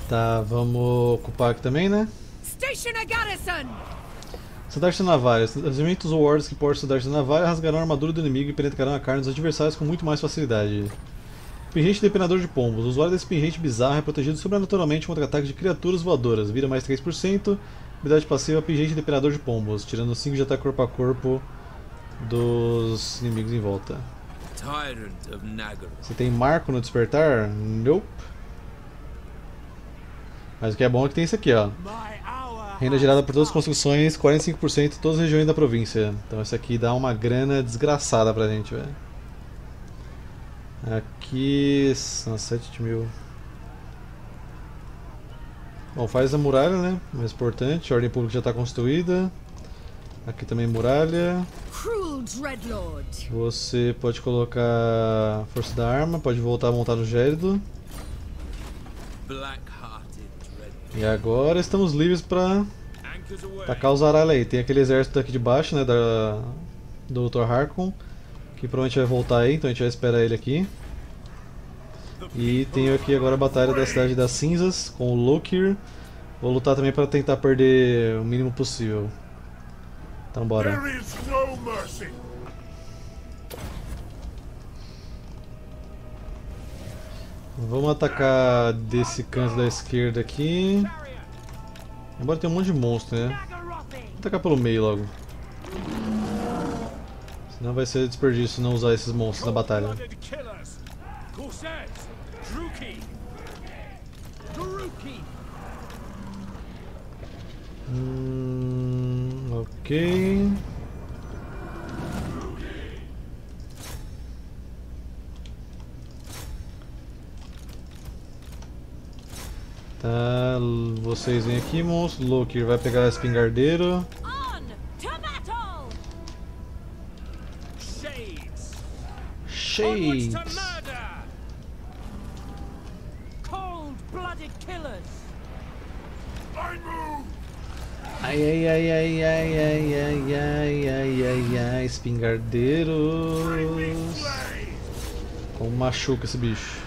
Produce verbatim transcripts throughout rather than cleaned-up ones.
Tá, vamos ocupar aqui também, né? Station a garrison! Estandarte da navalha. Os regimentos ou hordas que portam estandarte da navalha rasgarão a armadura do inimigo e penetrarão a carne dos adversários com muito mais facilidade. Pingente Depenador de Pombos. O usuário desse pingente bizarro é protegido sobrenaturalmente contra ataques de criaturas voadoras. Vira mais três por cento. Habilidade passiva Pingente Depenador de Pombos, tirando cinco de ataque corpo a corpo dos inimigos em volta. Você tem marco no despertar? Nope. Mas o que é bom é que tem isso aqui, ó. Renda gerada por todas as construções, quarenta e cinco por cento em todas as regiões da província. Então isso aqui dá uma grana desgraçada pra gente, velho. Aqui são sete mil. Bom, faz a muralha, né? Mais importante, a ordem pública já está construída. Aqui também muralha. Você pode colocar força da arma, pode voltar a montar no Gérido. E agora estamos livres para tacar os aralhos aí. Tem aquele exército aqui de baixo, né? Da, do doutor Harkon, que provavelmente vai voltar aí, então a gente vai esperar ele aqui. E tenho aqui agora a batalha da Cidade das Cinzas com o Lokir. Vou lutar também para tentar perder o mínimo possível. Então bora. Vamos atacar desse canto da esquerda aqui. Embora tenha um monte de monstro, né? Vou atacar pelo meio logo. Senão vai ser desperdício não usar esses monstros na batalha. Hum, ok. Tá, vocês vêm aqui, monstro. Lokir vai pegar a espingardeiro. Shades. Ai ai ai ai ai ai ai ai ai ai ai espingardeiros. Como machuca esse bicho.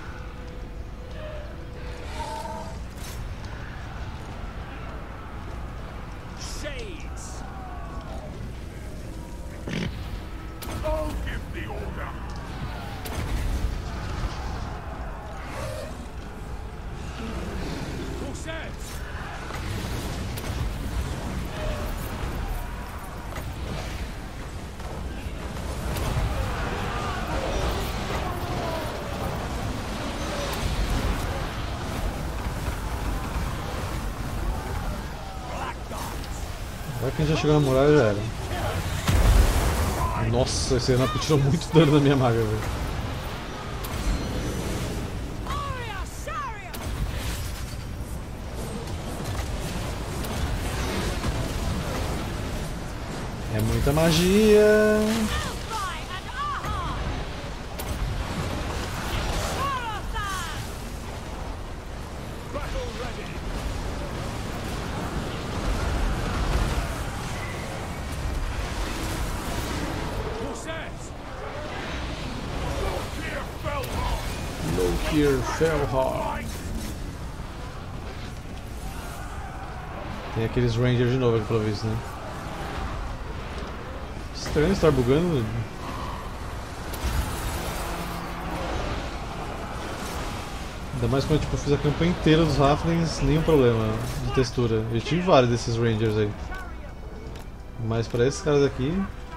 Agora que a gente já chegou na muralha já era. Nossa, esse Renato tirou muito dano na minha maga, velho. É muita magia. Lokir Felhar. Tem aqueles Rangers de novo aqui pelo visto, né? Estranho estar bugando. Ainda mais quando tipo, eu fiz a campanha inteira dos Halflings, nenhum problema de textura. Eu tive vários desses Rangers aí. Mas para esses caras aqui.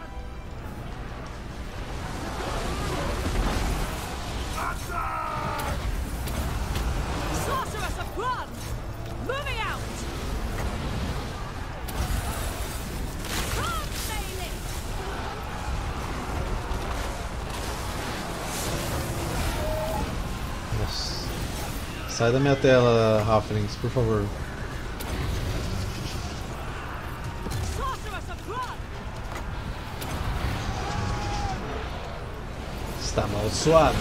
Sai da minha tela, Halflings, por favor. Está amaldiçoado.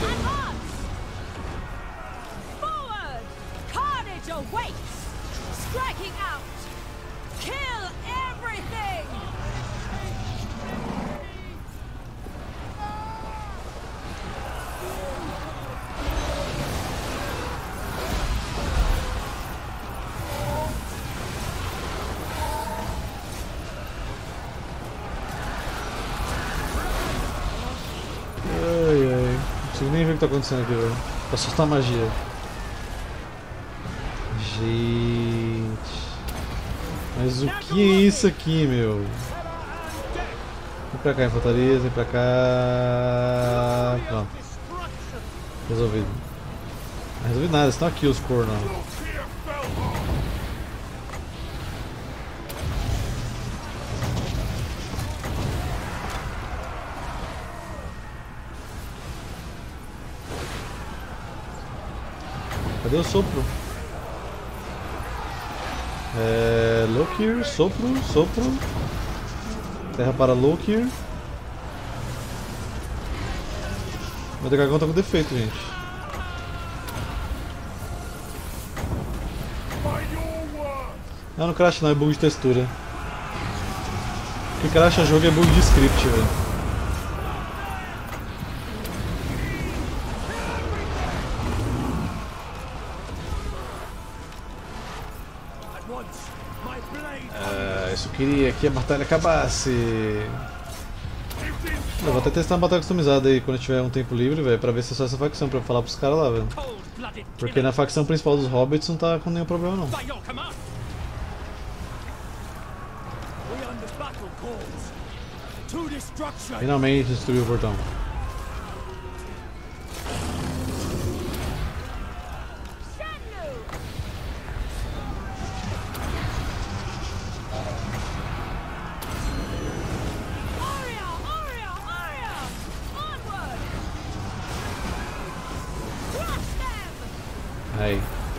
ver o que tá acontecendo aqui, velho. Pra soltar magia. Gente. Mas o que é isso aqui, meu? Vem pra cá, infantaria, vem pra cá. Pronto. Resolvido. Não resolvi nada, estão aqui os cornos. Cadê o sopro? É. Lokir, sopro, sopro. Terra para Lokir. Meu dragão tá com defeito, gente. Não, não crash não, é bug de textura. O que crasha jogo é bug de script, velho. Ah, eu só queria que a batalha acabasse. Eu vou até testar uma batalha customizada aí quando eu tiver um tempo livre, velho, pra ver se é só essa facção pra eu falar pros caras lá, velho. Porque na facção principal dos Hobbits não tá com nenhum problema não. Finalmente destruiu o portão. Aí.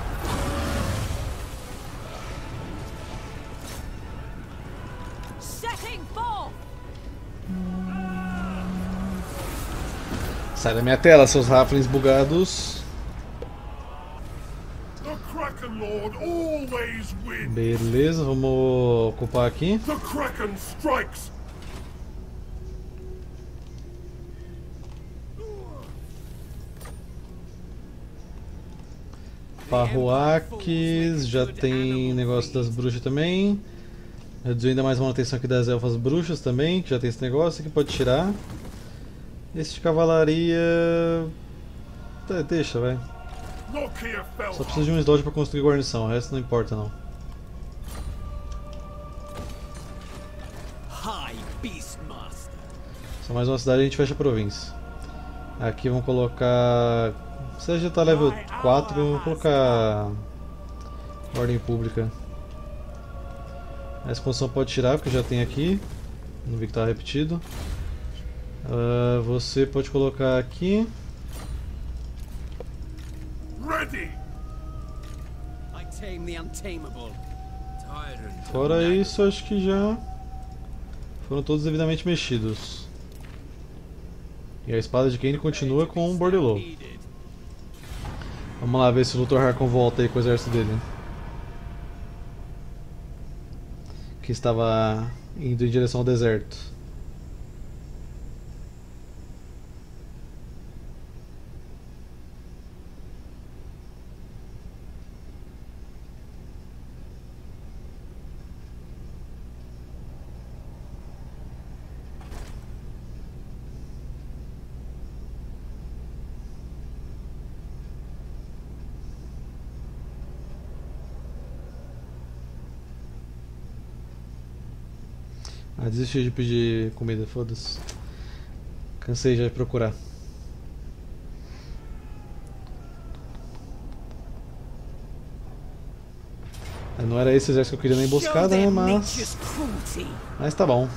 Sai da minha tela, seus Halflings bugados. Beleza, vamos ocupar aqui. Parruaques, já tem negócio das bruxas também. Reduziu ainda mais a manutenção aqui das elfas bruxas também, que já tem esse negócio que pode tirar. Esse de cavalaria. É, deixa, vai. Só preciso de um slot para construir guarnição, o resto não importa não. Só mais uma cidade e a gente fecha a província. Aqui vamos colocar. Se já tá level quatro, vamos colocar ordem pública. A expansão pode tirar porque já tem aqui. Não vi que tá repetido. Uh, você pode colocar aqui. Fora isso, acho que já foram todos devidamente mexidos. E a espada de Kain continua com o Bordelot. Vamos lá ver se o Luthor Harkon volta aí com o exército dele. Que estava indo em direção ao deserto. Ah, desisti de pedir comida, foda-se. Cansei já de procurar. Não era esse exército que eu queria na emboscada, né? Mas. Mas tá bom.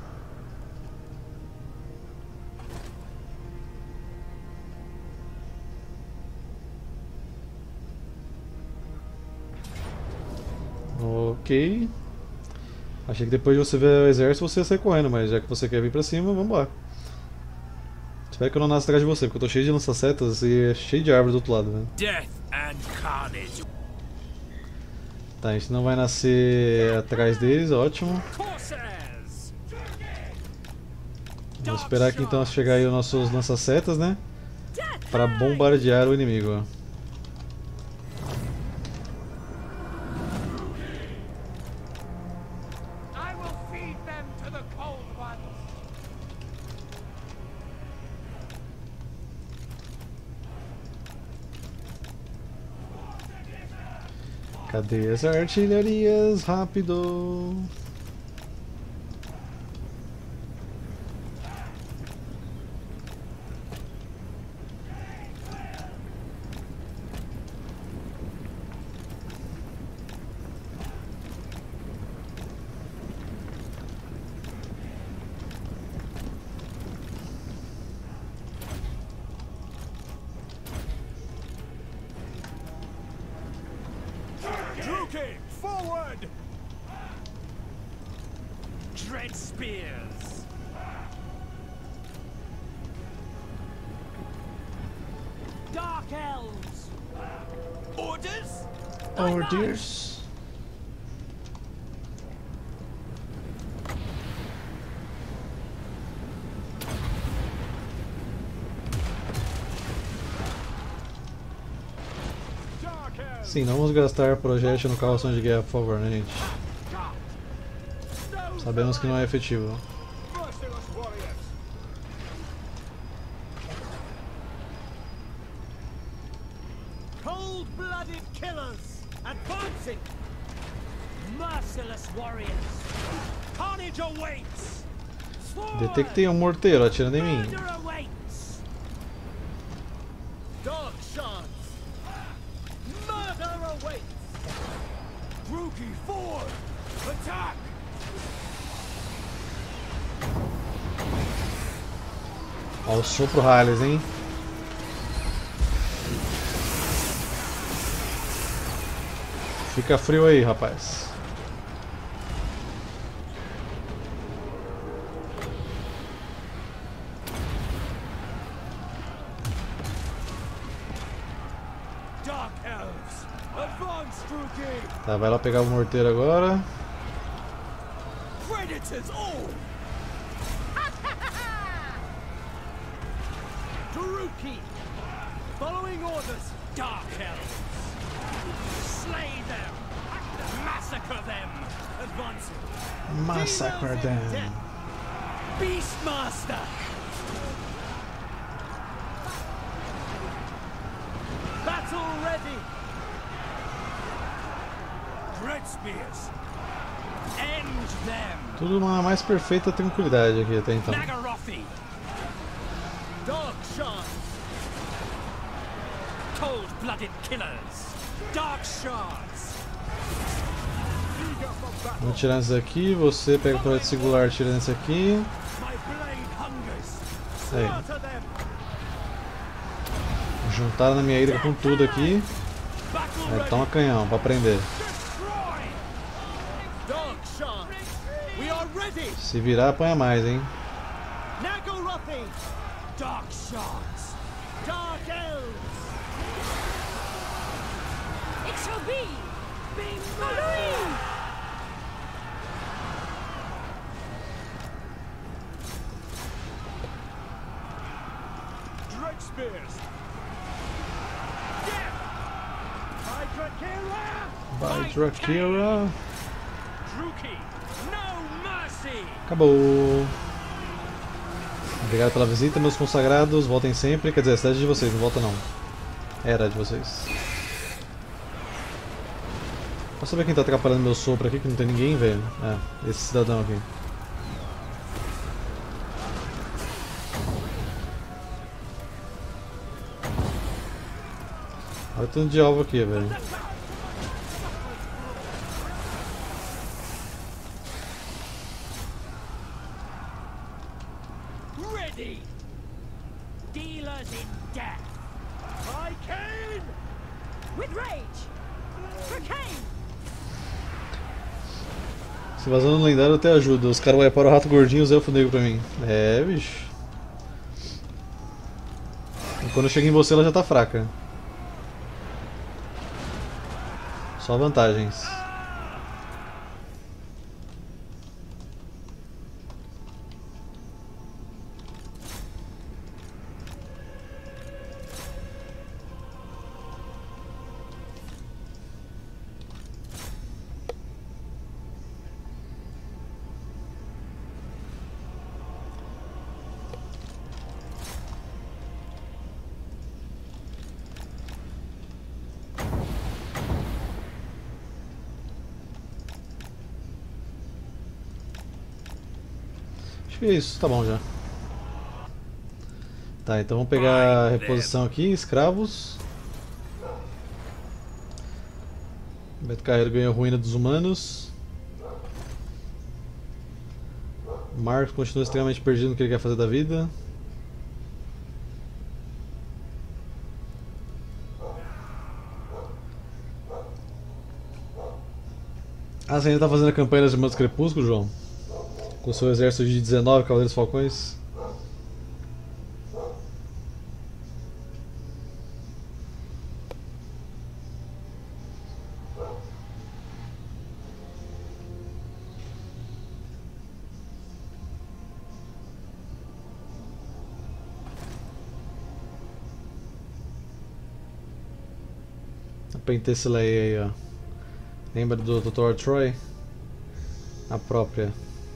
Ok. Achei que depois de você ver o exército você ia sair correndo, mas já que você quer vir pra cima, vambora. Espero que eu não nasça atrás de você, porque eu tô cheio de lança-setas e é cheio de árvores do outro lado, né? Tá, a gente não vai nascer atrás deles, ótimo. Vamos esperar aqui então chegar aí os nossos lança-setas, né? Pra bombardear o inimigo. Cadê as artilharias? Rápido! Forward! Dread spears! Dark elves! Orders? Orders. Sim, não vamos gastar projétil no calção de guerra, por favor, né, gente? Sabemos que não é efetivo. Cold-blooded killers advancing! Merciless warriors! Carnage awaits! Detectei um morteiro atirando em mim. Murder awaits! Dark shards! Murder awaits! Grookey forward! Attack! Ó o sopro Hales, hein? Fica frio aí, rapaz. Dark elves! Advance, Grookey! Tá, vai lá pegar o morteiro agora. Predators all! Grookey! Following orders, Dark elves! Slay them! Massacre them! Advancing! Massacre them. Beastmaster! Battle ready! Dread spears! End them! Tudo na mais perfeita tranquilidade aqui até então. Nagarothi! Dark shards! Cold-blooded killers! Dark shards! Vou tirar nesse aqui, você pega o projeto singular, tira nesse aqui. My blade hungers! Aí. Slaughter them! Juntaram na minha hidra com tudo aqui. Battle É, ready! toma canhão pra prender. Destroy! Dark shards! We are ready! Se virar, apanha mais, hein? Nagarothi! Dark shards! Dark elves! It shall be! Be Halloween! Dread spears! Death! Hydra killer! Vai, Drakira. Grookey! No mercy! Acabou. Obrigado pela visita, meus consagrados. Voltem sempre. Quer dizer, a cidade é de vocês, não volta não. Era de vocês. Posso saber quem tá atrapalhando meu sopro aqui, que não tem ninguém, velho? É, esse cidadão aqui. Olha o tanto de alvo aqui, velho. Ready! Dealers in death! I came! With rage! For Cain! Se vazando no lendário eu até ajuda. Os caras wiparam o rato gordinho e os elfos negros pra mim. É, bicho. E quando eu chego em você ela já tá fraca. Só vantagens. Acho que é isso, tá bom já. Tá, então vamos pegar a reposição aqui, escravos. Beto Carreiro ganhou ruína dos humanos. Marcos continua extremamente perdido no que ele quer fazer da vida. Ah, você ainda tá fazendo a campanha das Irmãs do Crepúsculo, João? Com seu exército de dezenove Cavaleiros Falcões? A Penthesilea aí, ó. Lembra do doutor Troy? A própria.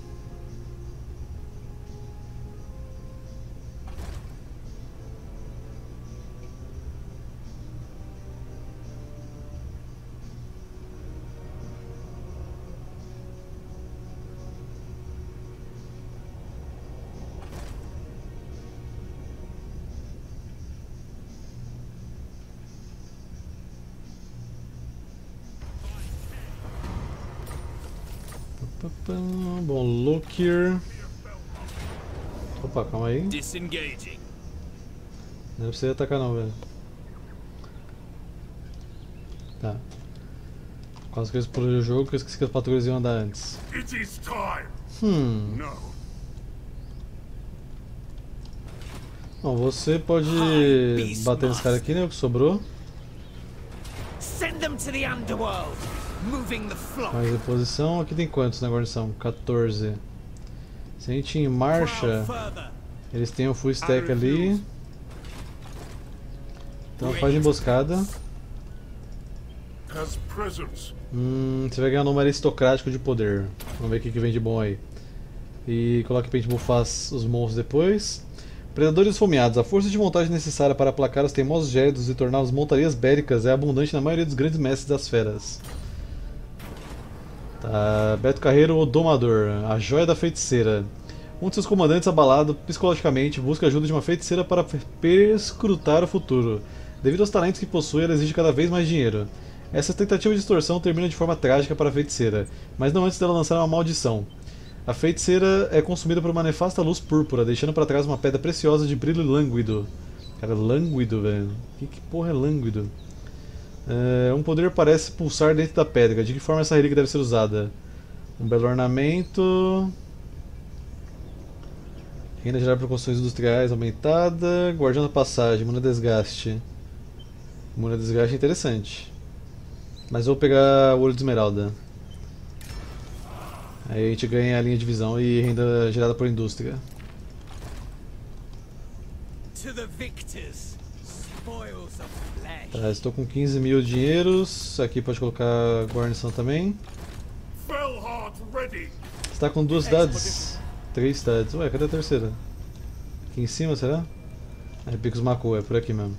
Bom, Lokier. Opa, calma aí. Disengaging. Não precisa atacar não, velho. Tá. Quase que eu explodi o jogo, que eu esqueci que as patrulhas iam andar antes. It is time. Hum. No. Bom, você pode bater nesse cara aqui, né? O que sobrou. Send them to the underworld. Moving the flock. Mais reposição. Aqui tem quantos na guarnição? quatorze. Se a gente ir em marcha, eles têm um full stack ali. Então faz emboscada. As presents. Hum, você vai ganhar um número aristocrático de poder. Vamos ver o que, que vem de bom aí. E coloque pra gente buffar os monstros depois. Predadores esfomeados. A força de vontade necessária para aplacar os teimosos gélidos e torná-los montarias bélicas é abundante na maioria dos grandes mestres das feras. Tá, Beto Carreiro, o Domador, a joia da feiticeira. Um de seus comandantes, abalado psicologicamente, busca a ajuda de uma feiticeira para perscrutar o futuro. Devido aos talentos que possui, ela exige cada vez mais dinheiro. Essa tentativa de extorsão termina de forma trágica para a feiticeira, mas não antes dela lançar uma maldição. A feiticeira é consumida por uma nefasta luz púrpura, deixando para trás uma pedra preciosa de brilho lânguido. Cara, lânguido, velho. Que, que porra é lânguido? É, um poder parece pulsar dentro da pedra. De que forma essa relíquia deve ser usada? Um belo ornamento. Renda geral para construções industriais aumentada. Guardião da passagem. Imune a desgaste. Imune a desgaste é interessante. Mas eu vou pegar o olho de esmeralda. Aí a gente ganha a linha de visão e renda gerada por indústria. To the victors, spoils of flesh. Tá, estou com quinze mil dinheiros. Aqui pode colocar guarnição também. Fellheart ready. Você tá com duas cidades? Três cidades. Ué, cadê a terceira? Aqui em cima, será? É Picos Macu, é por aqui mesmo.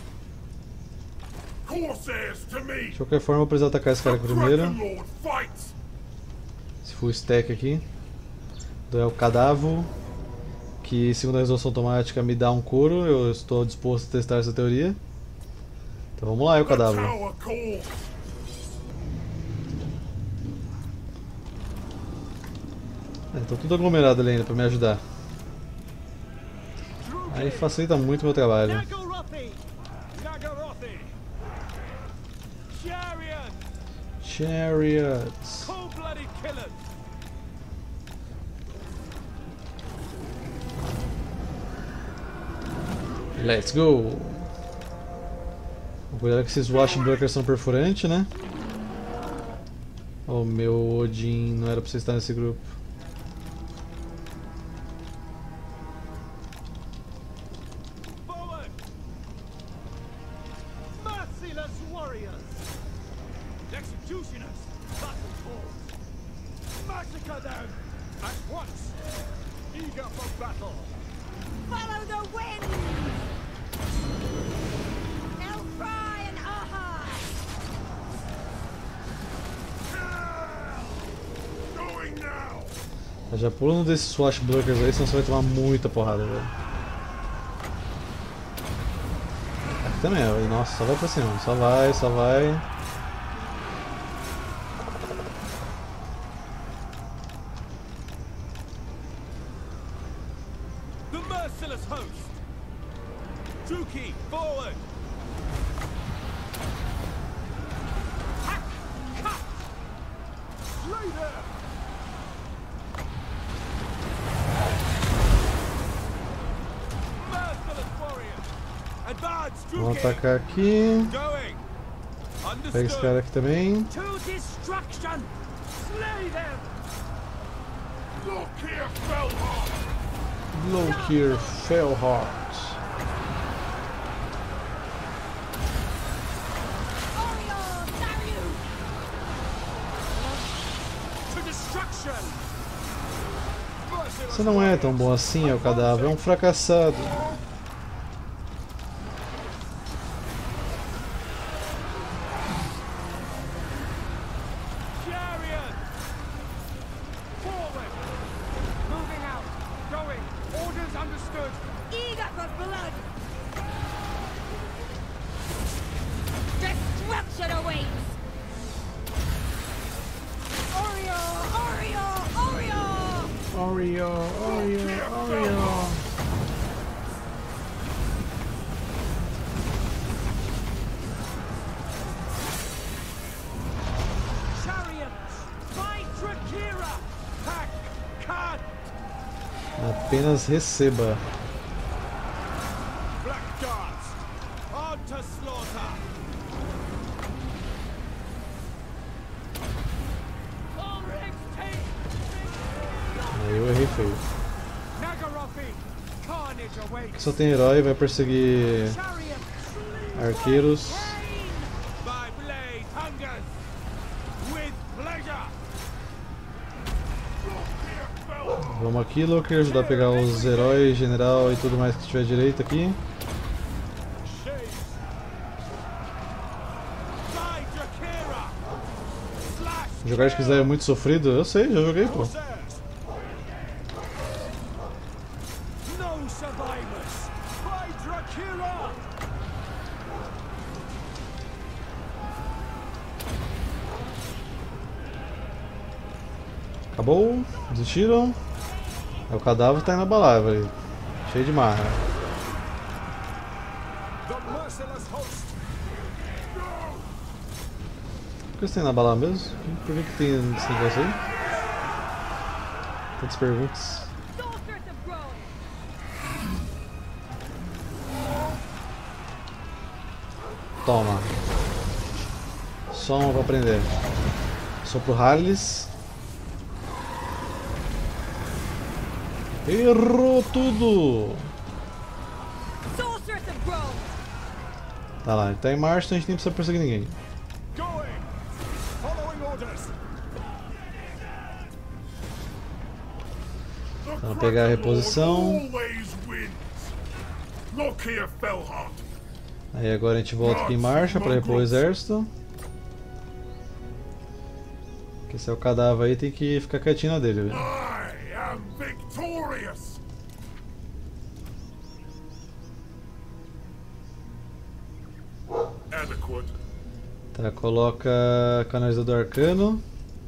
Corsairs to me. De qualquer forma, eu vou precisar atacar esse cara primeiro. Dragonlord fights. Esse full stack aqui. Do El Cadavo. Que, segundo a resolução automática, me dá um couro. Eu estou disposto a testar essa teoria. Então vamos lá, El The Cadavo. tower calls. É, tô tudo aglomerado ali ainda pra me ajudar. Aí facilita muito o meu trabalho. Nagorothi. Nagorothi. Chariot. Chariots. Cold-blooded killers. Let's go! Cuidado que esses Washbreakers são perfurantes, né? Oh, meu Odin, não era pra você estar nesse grupo. Forward. Merciless warriors. Executioners. Battle force. Massacre them at once. Eager for battle. Follow the wind! Elfry and Ahai! Going now. Já pula um desses swashbucklers aí, senão você vai tomar muita porrada, velho. Aqui também, ó. Nossa, só vai pra cima. Só vai, só vai. The merciless host! Druki, forward! Hack! Cut! Lay there! Merciless warrior! Advance, Vamos Druki! atacar aqui. Going! Pega esse cara Understood! aqui também. To destruction! Slay them! Look here, Fellhart! Look here, Fellhart. Orion, Darius! To destruction! Você não é tão bom assim, é o cadáver. É um fracassado. Chariot! Forward! Moving out! Going! Orders understood! Eager for blood! Destruction awaits! Oreo! Oreo! Oreo! Oreo, Oreo, Oreo. Chariots! By Drakira! Hack! Cut! Apenas receba. Blackguards! On to slaughter! Aí eu errei feio. Nagarothi! Carnage awaits! Só tem herói, vai perseguir Chariot! arqueiros. By blade hungers! With pleasure! Vamos aqui, Loker, ajudar a pegar os heróis, general e tudo mais que tiver direito aqui. Shades! By Drakira! Slash! Jogar de é muito sofrido, eu sei, já joguei, pô. Corsairs! No survivors! By Drakira! Acabou, desistiram. É, o cadáver tá indo abalar, velho. Cheio de marra. The merciless host! Por que você tem na abalar mesmo? Por que, que tem esse negócio aí? Tantas perguntas. Soldiers of Rome! Toma. Só uma pra aprender. Sopro Harles. Errou tudo! Soldiers of Rome! Tá lá, ele tá em marcha, então a gente nem precisa perseguir ninguém. Going! Following orders! The Vamos pegar a reposição. always wins. Look here, Fellhart. Aí agora a gente volta aqui em marcha pra repor o exército. Porque esse é o cadáver aí, tem que ficar quietinho na dele, velho. I am victorious. Adequate. Tá, coloca canalizador arcano.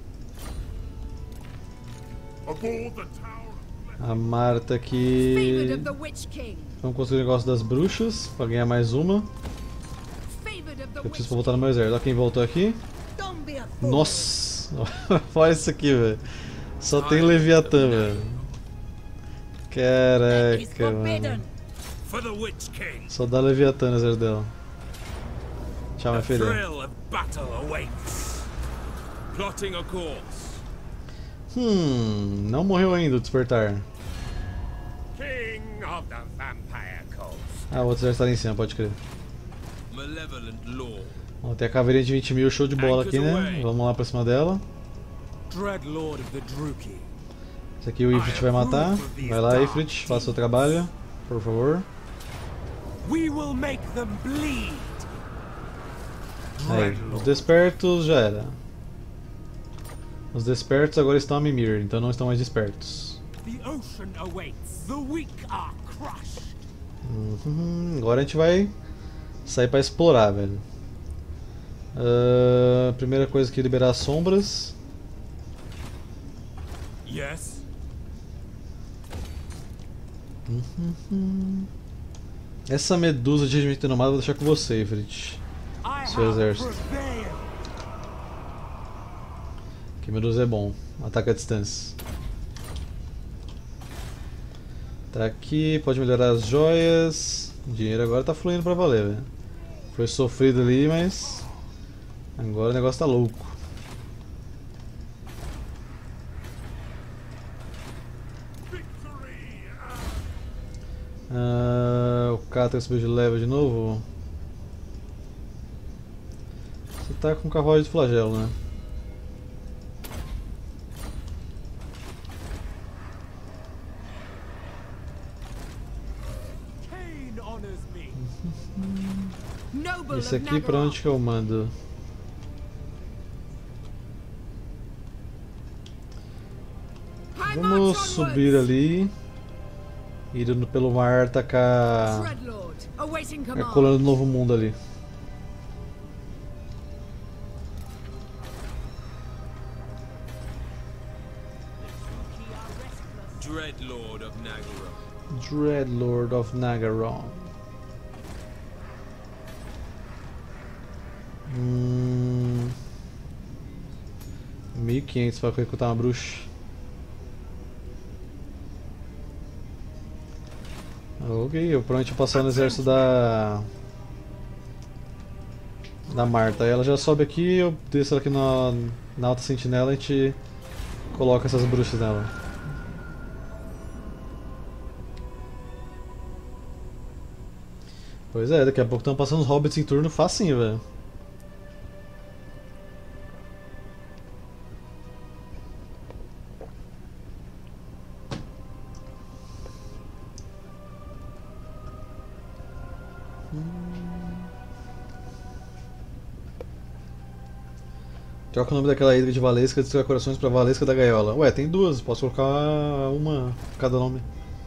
Aboard the tower. A Marta Favored aqui. of the Witch King! Vamos construir o negócio das bruxas pra ganhar mais uma. Favored of the Eu Witch preciso voltar no meu exército. Olha quem voltou aqui. Don't be a fool! Nossa! Olha isso aqui, velho. Só tem Leviatã, velho. That is Caraca, forbidden! mano. For the Witch King. Só dá Leviatã no exército dela. Tchau, minha The filha. thrill of battle awaits. Plotting a course. Hum, não morreu ainda o despertar. King of the Vampire Coast. Ah, o outro exército tá ali em cima, pode crer. Malevolent Lord. Ó, tem a caveirinha de vinte mil, show de bola aqui, né? Vamos lá pra cima dela. Dreadlord of the Druki! Esse aqui o Ifrit vai matar. Vai lá, Ifrit, faça o seu trabalho, por favor. We will make them bleed! Aí, os despertos já era. Os despertos agora estão a Mimir, então não estão mais despertos. The ocean awaits. The weak are crushed. Uhum, agora a gente vai sair pra explorar, velho. Uh, primeira coisa que é liberar as sombras. Yes. Uhum. Essa medusa de regimento renomado eu vou deixar com você, Ifrit. I Seu have exército. prevailed. Que medusa é bom, ataca a distância. Tá aqui, pode melhorar as joias. O dinheiro agora tá fluindo pra valer, velho. Foi sofrido ali, mas agora o negócio tá louco. Ah, o Catra subiu de level de novo. Você tá com carruagem de flagelo, né? Cain honors me. Noble Esse of aqui pra Nagaroth. onde que eu mando? High Vamos march subir onwards. ali. Ir indo pelo mar, atacar Dreadlord, awaiting a command. coluna do Novo Mundo ali. Dreadlord of Nagaroth. Dreadlord of Nagaroth. Hum... mil e quinhentos para recrutar uma bruxa. Ok, eu provavelmente vou passar no exército da... da Marta. Aí ela já sobe aqui, eu desço ela aqui na, na Alta Sentinela e a gente coloca essas bruxas nela. Pois é, daqui a pouco estão passando os hobbits em turno facinho, velho. Troca o nome daquela ilha de Valesca de Corações pra Valesca da Gaiola. Ué, tem duas, posso colocar uma cada nome.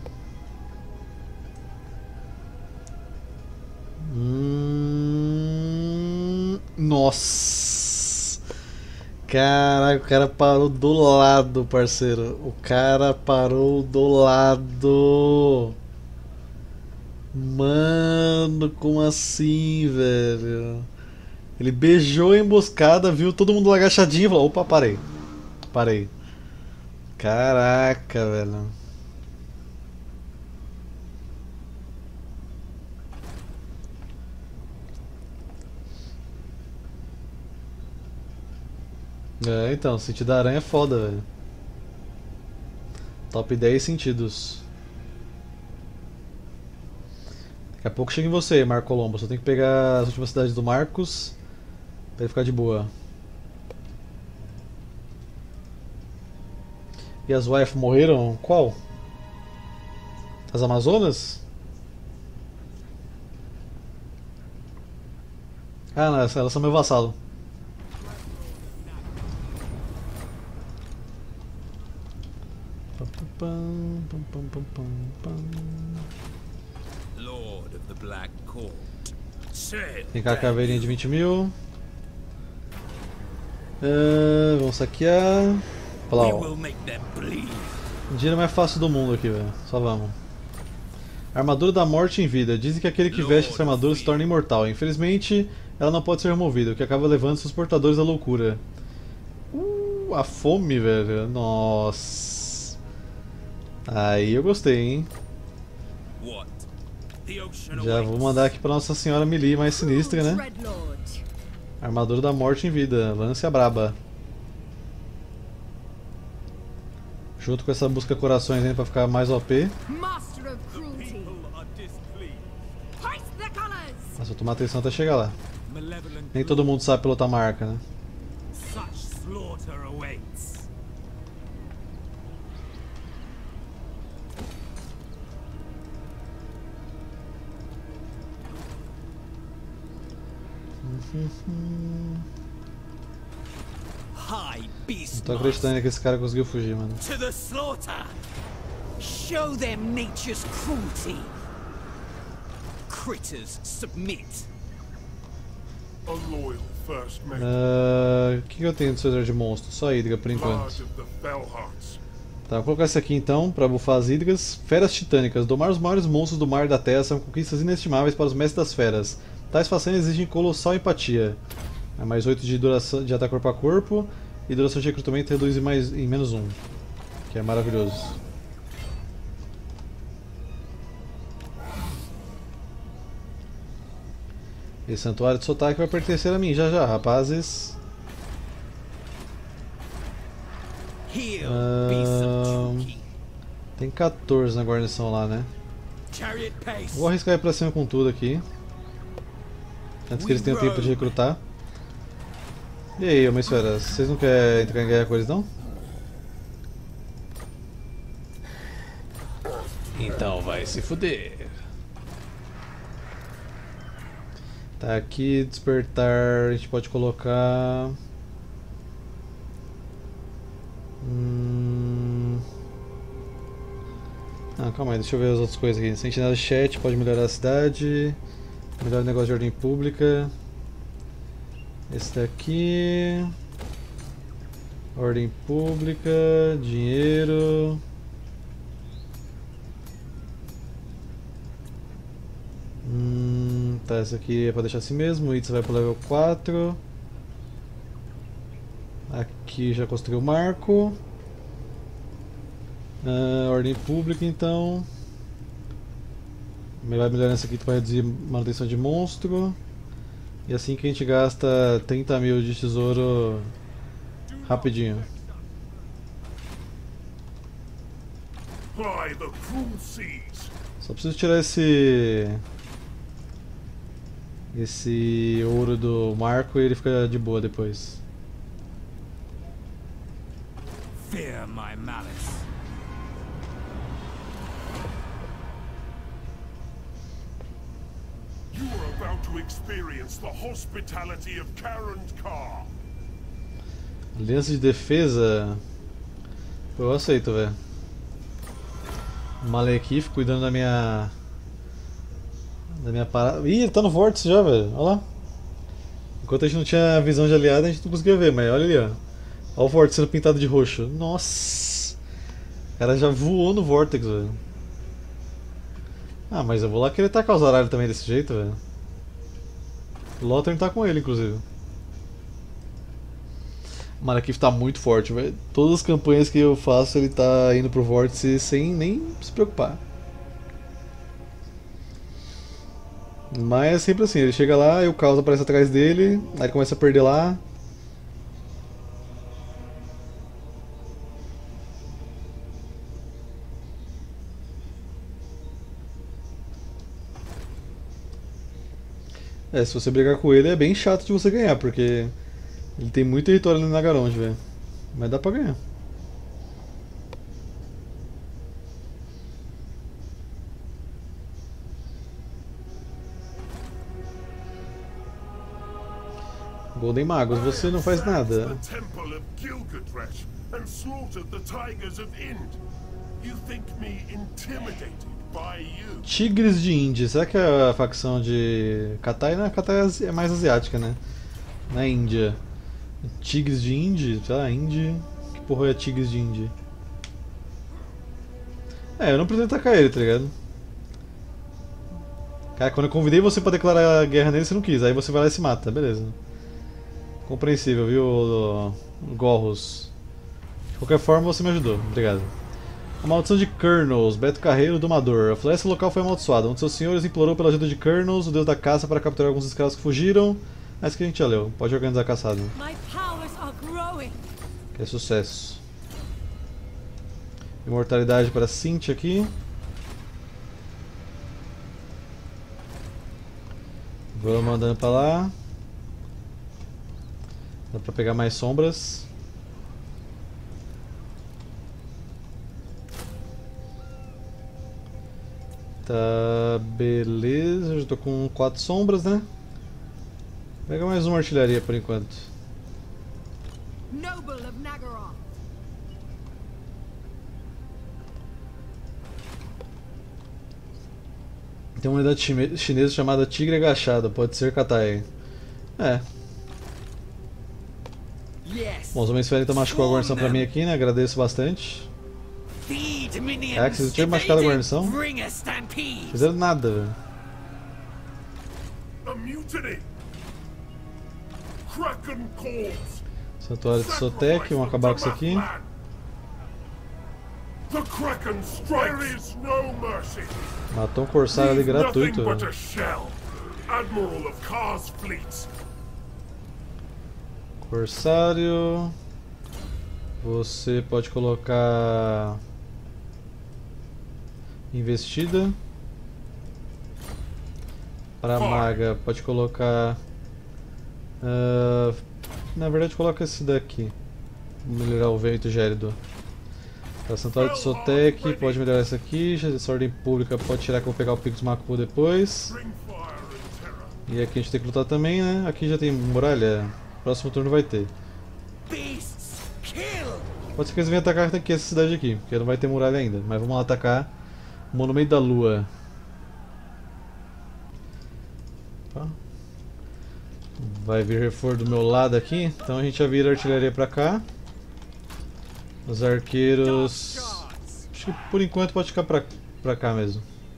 Hum... Nossa! Caraca, o cara parou do lado, parceiro. O cara parou do lado. Mano, como assim, velho? Ele beijou a emboscada, viu todo mundo agachadinho e falou: opa, parei. Parei. Caraca, velho. É, então, sentido da aranha é foda, velho. Top dez sentidos. Daqui a pouco chega em você, Marco Colombo. Só tem que pegar as últimas cidades do Marcos pra ele ficar de boa. E as wife morreram? Qual? As Amazonas? Ah, não, elas são meu vassalo. Lord of the Black Court. Sail. Tem cá a caveirinha de vinte mil. Ah, vamos saquear. We Plau. will make them bleed. Dinheiro mais fácil do mundo aqui, velho. Só vamos. Armadura da morte em vida. Dizem que aquele que veste essa armadura se torna imortal. Infelizmente, ela não pode ser removida, o que acaba levando seus portadores à loucura. Uh, a fome, velho. Nossa. Aí eu gostei, hein. What? The ocean Já awaits. vou mandar aqui pra Nossa Senhora Melee mais sinistra, né? Dreadlord. Armadura da morte em vida. Lância braba. Junto com essa busca corações aí pra ficar mais O P. Master of cruelty. People are displeased. Hoist the colors. Mas vou tomar atenção até chegar lá. Malevolent Nem todo mundo sabe pilotar uma arca, né? Such slaughter awaits. high, beast Não tô acreditando que esse cara conseguiu fugir, mano. to the slaughter. Show them nature's cruelty. Critters submit. A loyal first mate. Ah, o que, que eu tenho de sucessor de monstro? Só Hydra por enquanto. Blood of the Fellhearts. Tá, vou colocar esse aqui então, pra buffar as hidras. Feras titânicas. Domar os maiores monstros do mar e da terra são conquistas inestimáveis para os mestres das feras. Tais façanhas exigem colossal empatia. É mais oito de duração de ataque corpo a corpo. E duração de recrutamento reduz em, mais, em menos um. Que é maravilhoso. Esse santuário de sotaque vai pertencer a mim já já, rapazes. Here Ah, be some Tuki. Tem quatorze na guarnição lá, né? Chariot pace. Vou arriscar ir pra cima com tudo aqui. Antes que eles tenham tempo de recrutar. E aí, homens feras, vocês não querem entrar em guerra com eles, não? Então vai se fuder. Tá, aqui despertar, a gente pode colocar... Hum... Ah, calma aí, deixa eu ver as outras coisas aqui. Sentinela de chat pode melhorar a cidade. Melhorar o negócio de ordem pública. Esse daqui... Ordem pública, dinheiro... Hum, tá, esse aqui é pra deixar assim mesmo, o Itza vai pro level quatro. Aqui já construiu o marco. Ah, ordem pública então. Vai melhorar esse aqui para reduzir manutenção de monstro. E assim que a gente gasta trinta mil de tesouro rapidinho. By the cruel seas. Só preciso tirar esse esse ouro do marco e ele fica de boa depois. Fear my malice. You are about to experience the hospitality of Karendkar. Aliança de defesa. Pô, eu aceito, velho. Malekith cuidando da minha. Da minha parada. Ih, ele tá no vórtice já, velho. Olha lá. Enquanto a gente não tinha visão de aliado, a gente não conseguia ver, mas olha ali, ó. Olha o vórtice sendo pintado de roxo. Nossa! O cara já voou no vórtice, velho. Ah, mas eu vou lá querer tacar os aralhos também desse jeito, velho. O Lothar tá com ele, inclusive. O Malekith tá muito forte, velho. Todas as campanhas que eu faço, ele tá indo pro vórtice sem nem se preocupar. Mas é sempre assim, ele chega lá e o caos aparece atrás dele, aí ele começa a perder lá. É, se você brigar com ele é bem chato de você ganhar, porque ele tem muito território ali na Nagaronde, velho. Mas dá pra ganhar. Golden Magos, você não faz nada. The temple of Gilgadresh and slaughtered the tigers of Ind. You think me intimidated by you? Tigres de Índia, será que é a facção de Katai? Não, Katai é mais asiática, né? Na Índia. Tigres de Índia? Sei lá, Índia. Que porra é Tigres de Índia? É, eu não pretendo atacar ele, tá ligado? Cara, quando eu convidei você pra declarar guerra nele, você não quis. Aí você vai lá e se mata, beleza. Compreensível, viu, Gorros? De qualquer forma, você me ajudou. Obrigado. A maldição de Kurnos, Beto Carreiro, Domador. A floresta local foi amaldiçoada. Um de seus senhores implorou pela ajuda de Kurnos, o deus da caça, para capturar alguns escravos que fugiram. Mas que a gente já leu. Pode organizar a caçada. My powers are growing. Que é sucesso. Imortalidade para Cynthia aqui. Vamos mandando pra lá. Dá pra pegar mais sombras. Tá, beleza. Já tô com quatro sombras, né? Pega mais uma artilharia por enquanto. noble of Naggaroth. Tem uma unidade chime- chinesa chamada Tigre Agachada, pode ser Katai. É. Yes. Bom, os homens féritas machucou a guarnição pra mim aqui, né? Agradeço bastante. Feed minions. É, que vocês tinham machucado a guarnição? Bring a stampede. Fizeram nada, velho. A mutiny! Kraken calls! Santuário de Sotek, vamos acabar com isso aqui. The Kraken strikes! There is no mercy! Matou um corsário ali gratuito, Nothing but velho. a shell! Admiral of Kar's fleets! Corsário. Você pode colocar investida. Para maga pode colocar. Uh, na verdade coloca esse daqui. Melhorar o vento gélido. Tá, Santuário de Sotek, pode melhorar esse aqui. Essa ordem pública pode tirar que eu vou pegar o Picos Makupo depois. Bring fire and terror! E aqui a gente tem que lutar também, né? Aqui já tem muralha. Próximo turno vai ter. Beasts. Kill. Pode ser que eles venham atacar aqui essa cidade aqui, porque não vai ter muralha ainda. Mas vamos lá atacar o Monumento da Lua. Tá. Vai vir reforço do meu lado aqui, então a gente já vira a artilharia pra cá. Os arqueiros... acho que por enquanto pode ficar pra, pra cá mesmo.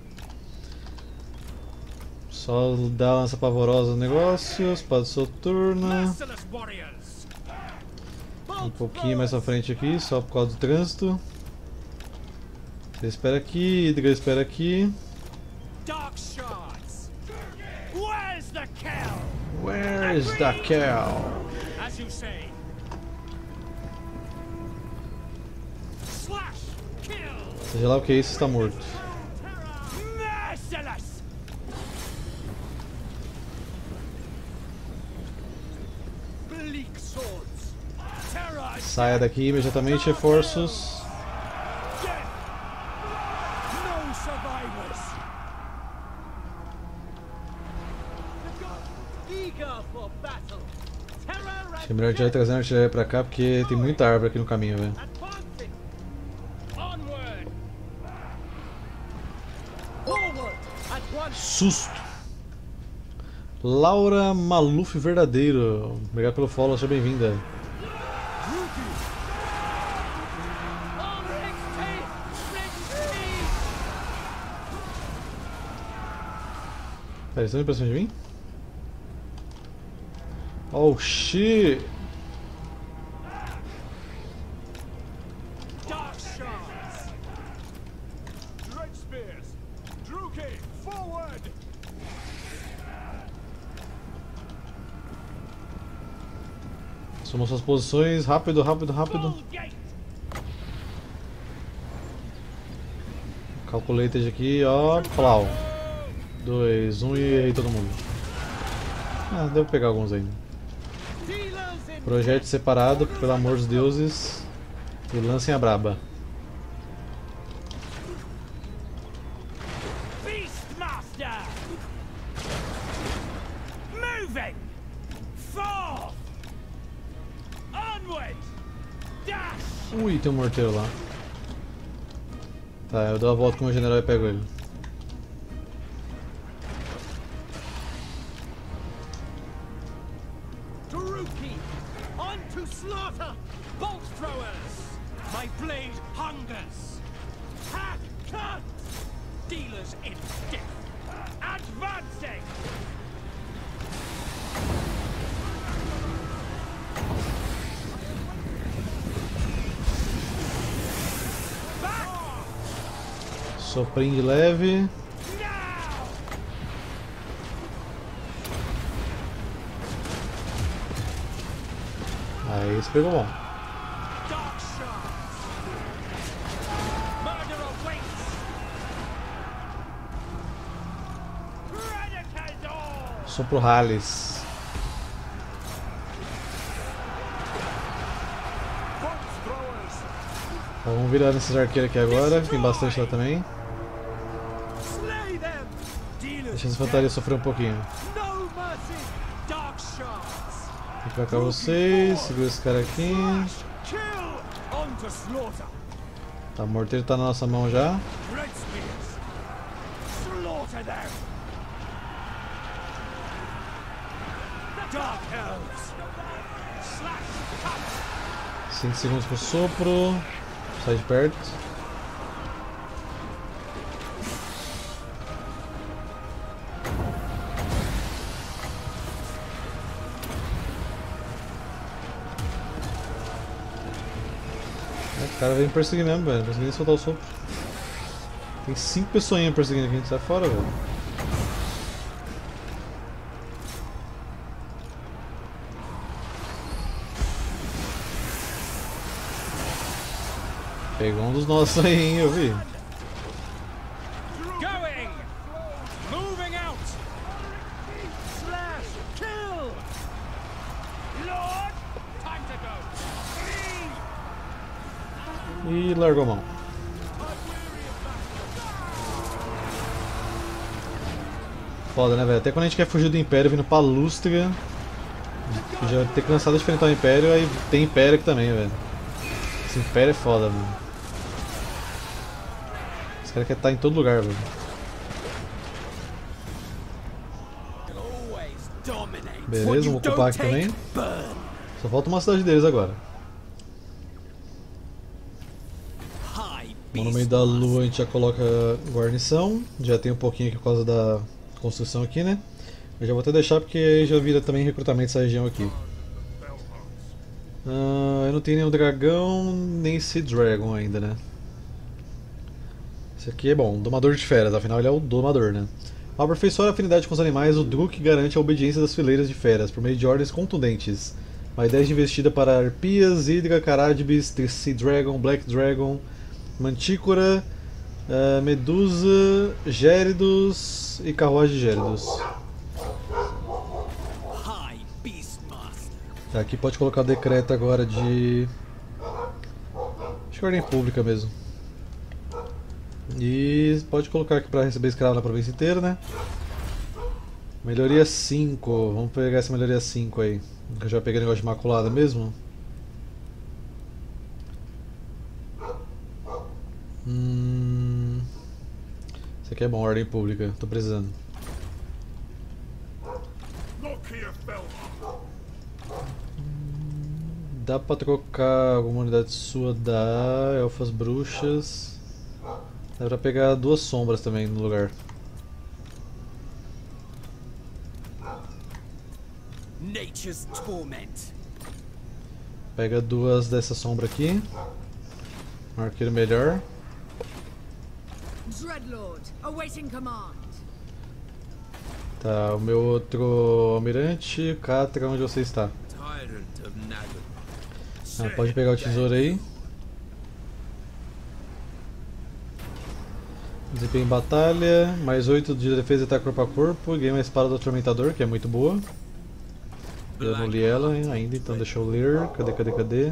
Só dar a lança pavorosa no negócio, espada soturna. Merciless warriors. Um pouquinho mais à frente aqui, só por causa do trânsito. Você espera aqui, Hydra espera aqui. Dark shards. Where's the kill? Where's the kill? As you say. Slash. Kill. Seja lá o que é isso, está morto. Merciless. Bleak swords. Terror. Saia daqui imediatamente, reforços. Death. No survivors. Eager for battle. Terror Acho que é melhor já ir trazendo a artilharia pra cá, porque tem muita árvore aqui no caminho, velho. advancing. Onward. Forward. At once. Susto! Laura Maluf Verdadeiro. Obrigado pelo follow, seja bem-vinda. Pera, estão indo pra cima de mim? Oh shit! Dark shards. Dread spears. Druki, forward. Somam suas posições, rápido, rápido, rápido. Bull gate. Calculated aqui, ó. Plau. dois, um e errei todo mundo. Ah, devo pegar alguns ainda. Dealers in Projete separado, pelo amor dos deuses. E lancem a braba. Beastmaster. Moving. Forth. Onward. Dash. Ui, tem um morteiro lá. Tá, eu dou a volta com o meu general e pego ele. Druki. On to slaughter. Bolt throwers. My blade hungers. Hack cut. Dealers in death. Advancing. Back. Soprinho de leve. Now. Aí isso pegou bom. Dark shards. Murder awaits. Predicador. Sopro Halles. Bolt throwers. Tá, vamos virar nesses arqueiros aqui agora. Tem bastante lá também. Slay them. Dealers Deixa as infantarias sofrer um pouquinho. No mercy. Dark shards. Tem pra cá vocês, segura esse cara aqui. Kill on to slaughter. Tá, o morteiro tá na nossa mão já. Red spears. Slaughter them. Dark elves. Slash cut. cinco segundos pro sopro. Sai de perto. O cara vem me perseguir mesmo, velho. Não consegui nem soltar o sopro. Tem cinco pessoinhas me perseguindo aqui, a gente sai fora, velho. Pegou um dos nossos aí, hein, eu vi. Going. Moving out. Slash kill. Lord, time to go. E largou a mão. Foda, né, velho? Até quando a gente quer fugir do Império vindo pra Lustria, já ter cansado de enfrentar o Império, aí tem Império aqui também, velho. Esse Império é foda, mano. Esse cara quer estar em todo lugar, velho. Beleza, vamos ocupar aqui também. Só falta uma cidade deles agora. No meio da lua a gente já coloca guarnição. Já tem um pouquinho aqui por causa da construção aqui, né? Eu já vou até deixar porque aí já vira também recrutamento dessa região aqui. Ah, eu não tenho nenhum dragão, nem Sea Dragon ainda, né? Esse aqui é bom, domador de feras, afinal ele é o domador, né? Ao aperfeiçoar a afinidade com os animais, o Druk garante a obediência das fileiras de feras por meio de ordens contundentes. Mais dez de investida para arpias, hidra, caradibes, Sea Dragon, Black Dragon, mantícora, uh, medusa, gélidos e carruagem de gélidos. Tá, aqui pode colocar o decreto agora de... acho que é ordem pública mesmo. E pode colocar aqui para receber escravo na província inteira, né? Melhoria cinco, vamos pegar essa melhoria cinco aí. Eu já peguei o negócio de maculada mesmo. Hum... Isso aqui é bom, ordem pública, tô precisando. Dá pra trocar alguma unidade sua? Dá, elfas bruxas. Dá pra pegar duas sombras também no lugar. Nature's torment. Pega duas dessa sombra aqui. Um arqueiro melhor. Dreadlord, awaiting command. Tá, o meu outro almirante, Catra, onde você está? Ah, pode pegar o tesouro aí. Desempenho em batalha, mais oito de defesa e ataque corpo a corpo. Ganhei uma espada do Atormentador, que é muito boa. Eu não li ela ainda, então deixa eu ler. Cadê, cadê, cadê?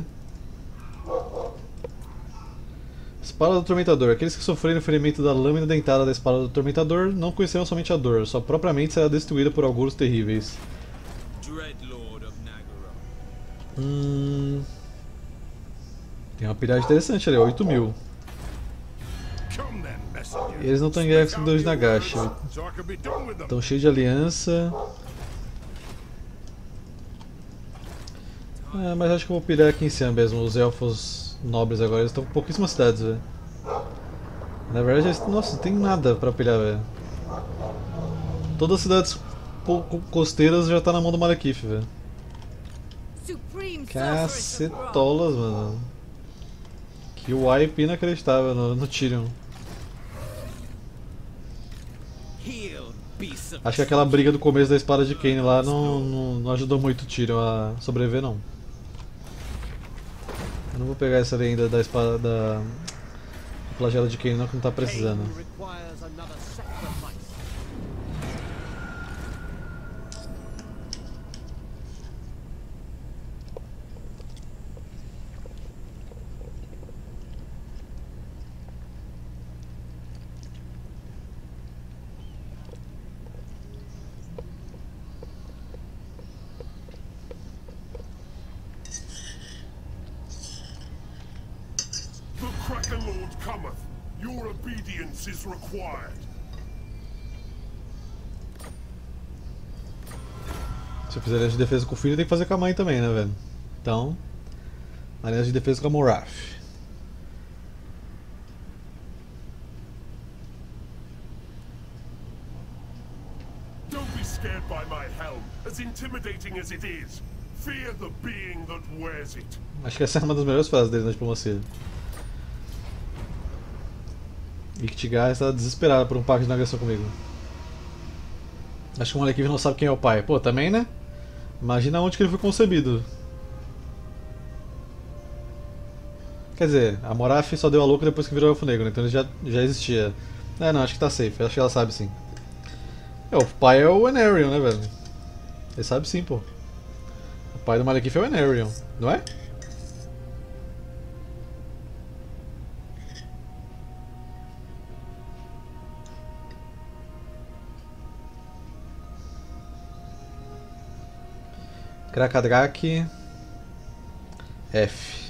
Espada do Atormentador. Aqueles que sofreram o ferimento da lâmina dentada da espada do Atormentador não conhecerão somente a dor, sua própria mente será destruída por augúrios terríveis. Hum... Tem uma pilhagem interessante ali, oito mil. Eles não estão em guerra com os seguidores de Nagash. Estão cheios de aliança. É, mas acho que eu vou pilhar aqui em cima mesmo. Os elfos nobres agora, eles estão com pouquíssimas cidades, velho. Na verdade, eles... nossa, não tem nada pra pilhar, velho. Todas as cidades costeiras já tá na mão do Malekith, velho. Cacetolas, mano. Que wipe inacreditável no, no Tyrion. Acho que aquela briga do começo da espada de Kain lá não, não, não ajudou muito o Tyrion a sobreviver, não. Eu não vou pegar essa ali ainda da espada da flagela de Kain, não, que não tá precisando. Daggerlord cometh. Your obedience is required. Se eu fizer aliança de defesa com o filho, tem que fazer com a mãe também, né, velho? Então, aliança de defesa com a Morath. Don't be scared by my helm, as intimidating as it is. Fear the being that wears it. Acho que essa é uma das melhores frases dele na diplomacia. Iktigar está desesperado por um pacto de navegação comigo. Acho que o Malekith não sabe quem é o pai. Pô, também, né? Imagina onde que ele foi concebido. Quer dizer, a Morath só deu a louca depois que virou Elfo Negro, né? Então ele já, já existia. É, não, acho que tá safe. Acho que ela sabe sim. É, o pai é o Anarion, né, velho? Ele sabe sim, pô. O pai do Malekith é o Anarion, não é? Krakadrak F.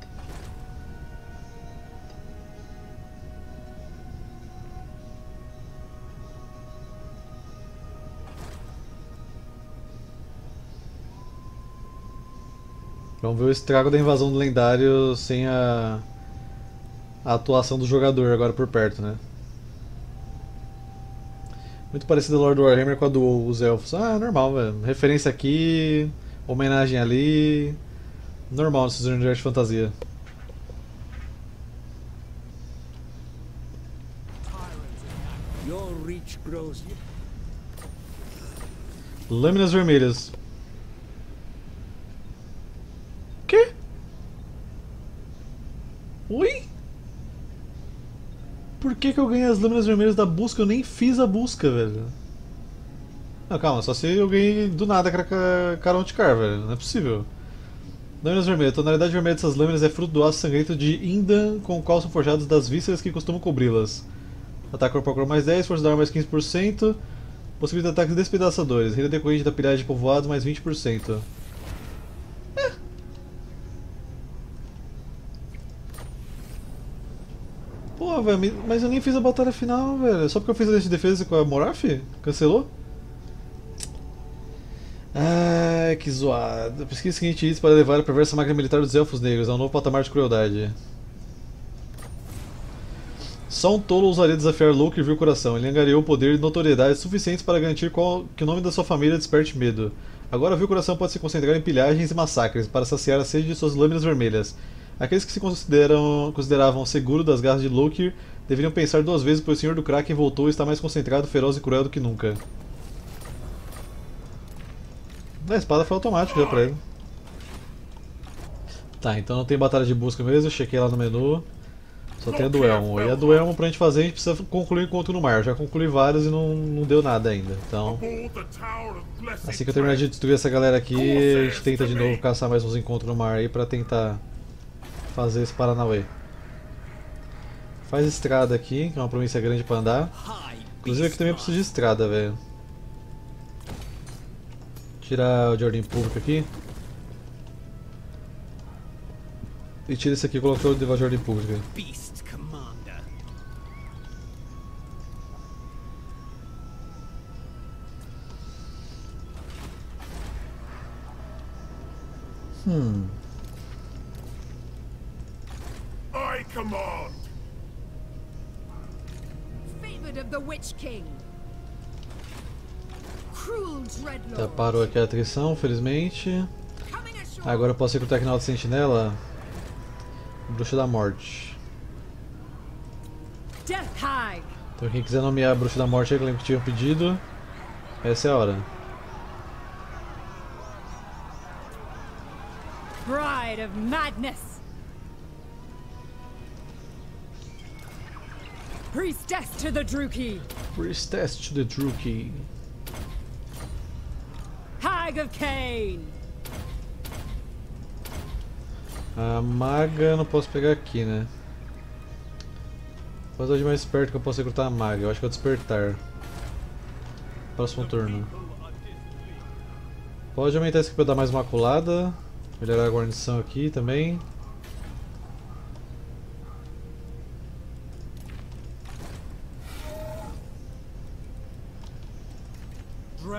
Vamos ver o estrago da invasão do lendário sem a, a atuação do jogador agora por perto, né? Muito parecida a Lord Warhammer com a dos elfos. Ah, normal, velho. Referência aqui, homenagem ali. Normal nesses universos de fantasia. Your reach grows. Lâminas vermelhas. Quê? Oi? Por que que eu ganhei as lâminas vermelhas da busca? Eu nem fiz a busca, velho. Não, calma, só se eu ganhei do nada Caronte-Car, velho. Não é possível. Lâminas vermelhas. A tonalidade vermelha dessas lâminas é fruto do aço sangrento de Indan, com o qual são forjadas das vísceras que costumam cobri-las. Ataque corpo a corpo mais dez, força da arma mais quinze por cento. Possibilidade de ataques despedaçadores. Renda decorrente da pilhagem de povoados mais vinte por cento. Pô, velho, mas eu nem fiz a batalha final, velho. Só porque eu fiz a lista de defesa com a Morath? Cancelou? Ai, que zoado. Pesquisa o seguinte isso para levar a perversa máquina militar dos Elfos Negros a um novo patamar de crueldade. Só um tolo ousaria desafiar Loki e vir o coração. Ele angariou poder e notoriedade suficientes para garantir qual, que o nome da sua família desperte medo. Agora viu o coração pode se concentrar em pilhagens e massacres para saciar a sede de suas lâminas vermelhas. Aqueles que se consideram, consideravam seguros das garras de Loki deveriam pensar duas vezes, pois o Senhor do Kraken voltou e está mais concentrado, feroz e cruel do que nunca. A espada foi automática já pra ele. Tá, então não tem batalha de busca mesmo, eu chequei lá no menu. Só tem a do Elmo. E a do Elmo pra gente fazer a gente precisa concluir o encontro no mar. Eu já concluí vários e não, não deu nada ainda. Então, assim que eu terminar de destruir essa galera aqui, a gente tenta de novo caçar mais uns encontros no mar aí pra tentar fazer esse Paranauê. Faz estrada aqui, que é uma província grande pra andar. Inclusive aqui também precisa de estrada, velho. Tirar o de ordem pública aqui. E tira esse aqui e coloca o de ordem pública. Hum. I command. Favored of the Witch King. Cruel Dreadlord. Tá, parou aqui a atrição, felizmente. Coming ashore. Agora eu posso recrutar aqui na Alta Sentinela. Bruxa da Morte. Death Hag. Então quem quiser nomear a Bruxa da Morte aí, que eu lembro que tinha pedido. Essa é a hora. Bride of Madness. Priestess to the Druki. Priestess to the Druki. Hag of Cain. A maga eu não posso pegar aqui, né? Qual é o de mais perto que eu posso recrutar a maga? Eu acho que é o despertar. Próximo turno. Pode aumentar isso aqui pra dar mais maculada. Melhorar a guarnição aqui também.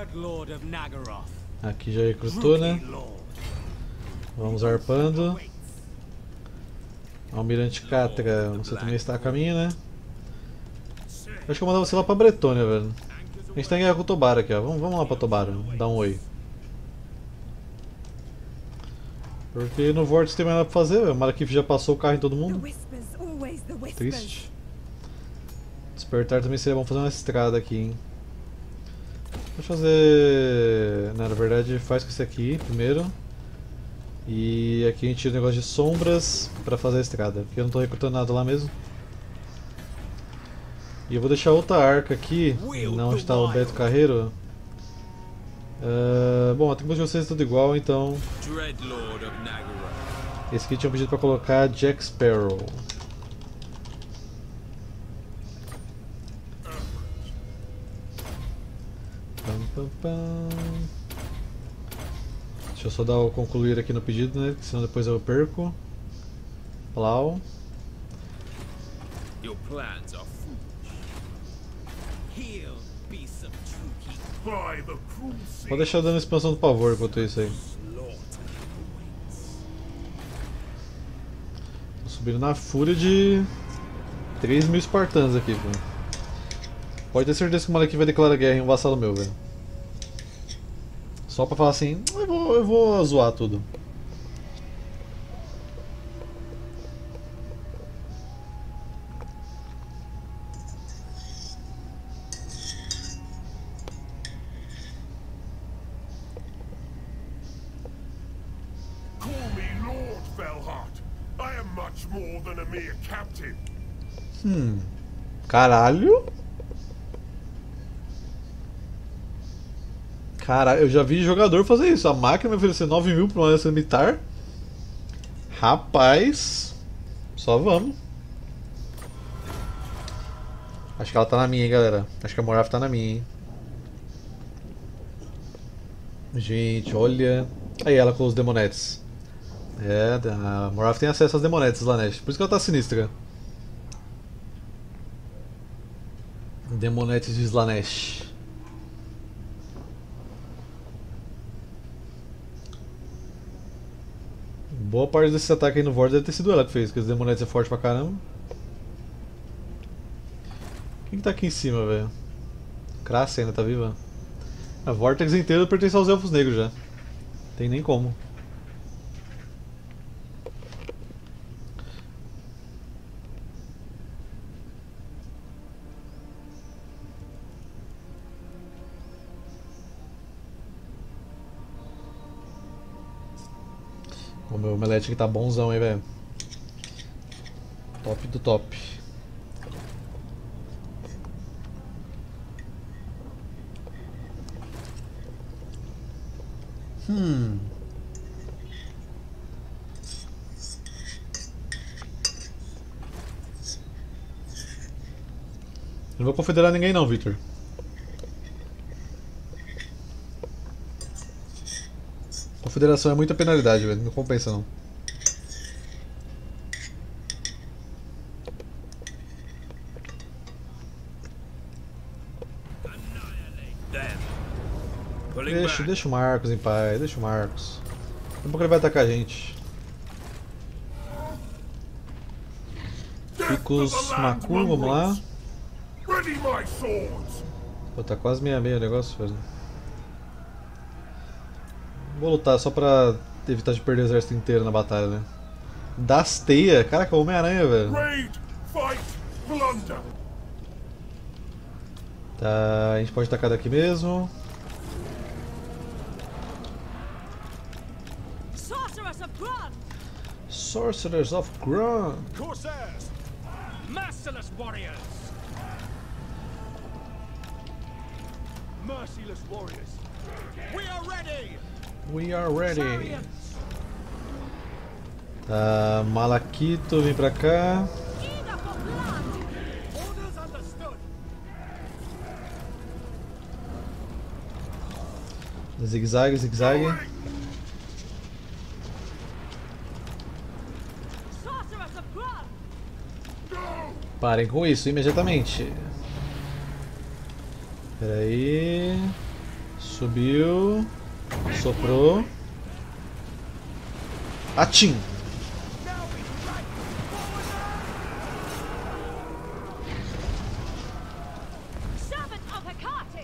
Dreadlord of Nagaroth. Aqui já recrutou, né? Rookie Lord. Vamos arpando. Almirante Catra, você também está a caminho, né? Acho que eu vou mandar você lá pra Bretônia, velho. A gente tá em guerra com o Tobara aqui, ó. Vamos, vamos lá pra Tobara, dar um oi. Porque no Vortex tem mais nada pra fazer, velho. O Malekith já passou o carro em todo The mundo. whispers, always the whispers. Triste. Despertar também seria bom fazer uma estrada aqui, hein. Deixa eu fazer... Não, na verdade faz com esse aqui primeiro. E aqui a gente tira o negócio de sombras pra fazer a estrada, porque eu não tô recrutando nada lá mesmo. E eu vou deixar outra arca aqui, não está o Beto Carreiro. Uh, bom, a tecnologia de vocês é tudo igual, então... Dreadlord of Nagaroth. Esse aqui tinha pedido pra colocar Jack Sparrow. Pam, pam, pam. Deixa eu só dar o concluir aqui no pedido, né? Senão depois eu perco. Plau. Your plans are foolish. He'll be subjugated. By the cruel sea. Pode deixar dando expansão do pavor enquanto isso aí. Tô subindo na fúria de três mil espartanos aqui, velho. Pode ter certeza que o Malekith vai declarar guerra em um vassalo meu, velho. Só pra falar assim, eu vou, eu vou zoar tudo. Call me Lord Velhart. I am much more than a mere captain. Hum. Caralho? Caralho, eu já vi jogador fazer isso. A máquina me oferecer nove mil pra uma aliança militar. Rapaz. Só vamos. Acho que ela tá na minha, hein, galera. Acho que a Morath tá na minha, hein. Gente, olha. Aí ela com os demonetes. É, a Morath tem acesso às demonetes, Slaanesh. Por isso que ela tá sinistra. Demonetes de Slaanesh. Boa parte desse ataque aí no Vortex deve ter sido ela que fez, porque os demonetes é forte pra caramba. Quem que tá aqui em cima, velho? Crassia ainda tá viva? A Vortex inteira pertence aos Elfos Negros já. Tem nem como. O meu omelete aqui tá bonzão, hein, velho. Top do top. Hum. Não vou confederar ninguém não, Victor. Confederação é muita penalidade, velho. Não compensa não. Deixa, deixa o Marcos em paz, deixa o Marcos. Daqui a pouco ele vai atacar a gente. Picos Macu, vamos lá. Ready my swords. Pô, tá quase meia meia o negócio, velho. Vou lutar só pra evitar de perder o exército inteiro na batalha, né? Das teia, caraca, o Homem-Aranha, velho. Raid, fight, plunder. Tá, a gente pode atacar daqui mesmo. Sorceress of Grun! Sorcerers of Grun. Corsairs! Merciless warriors! Merciless warriors! We are ready! We are ready. Chariots! Tá, Malakito, vem pra cá. Eager for blood! Orders understood! Zigue-zague, zigue-zague. Sorceress of Grun! Parem com isso imediatamente. Pera aí. Subiu. Soprou. Atim! Servant of Hecate!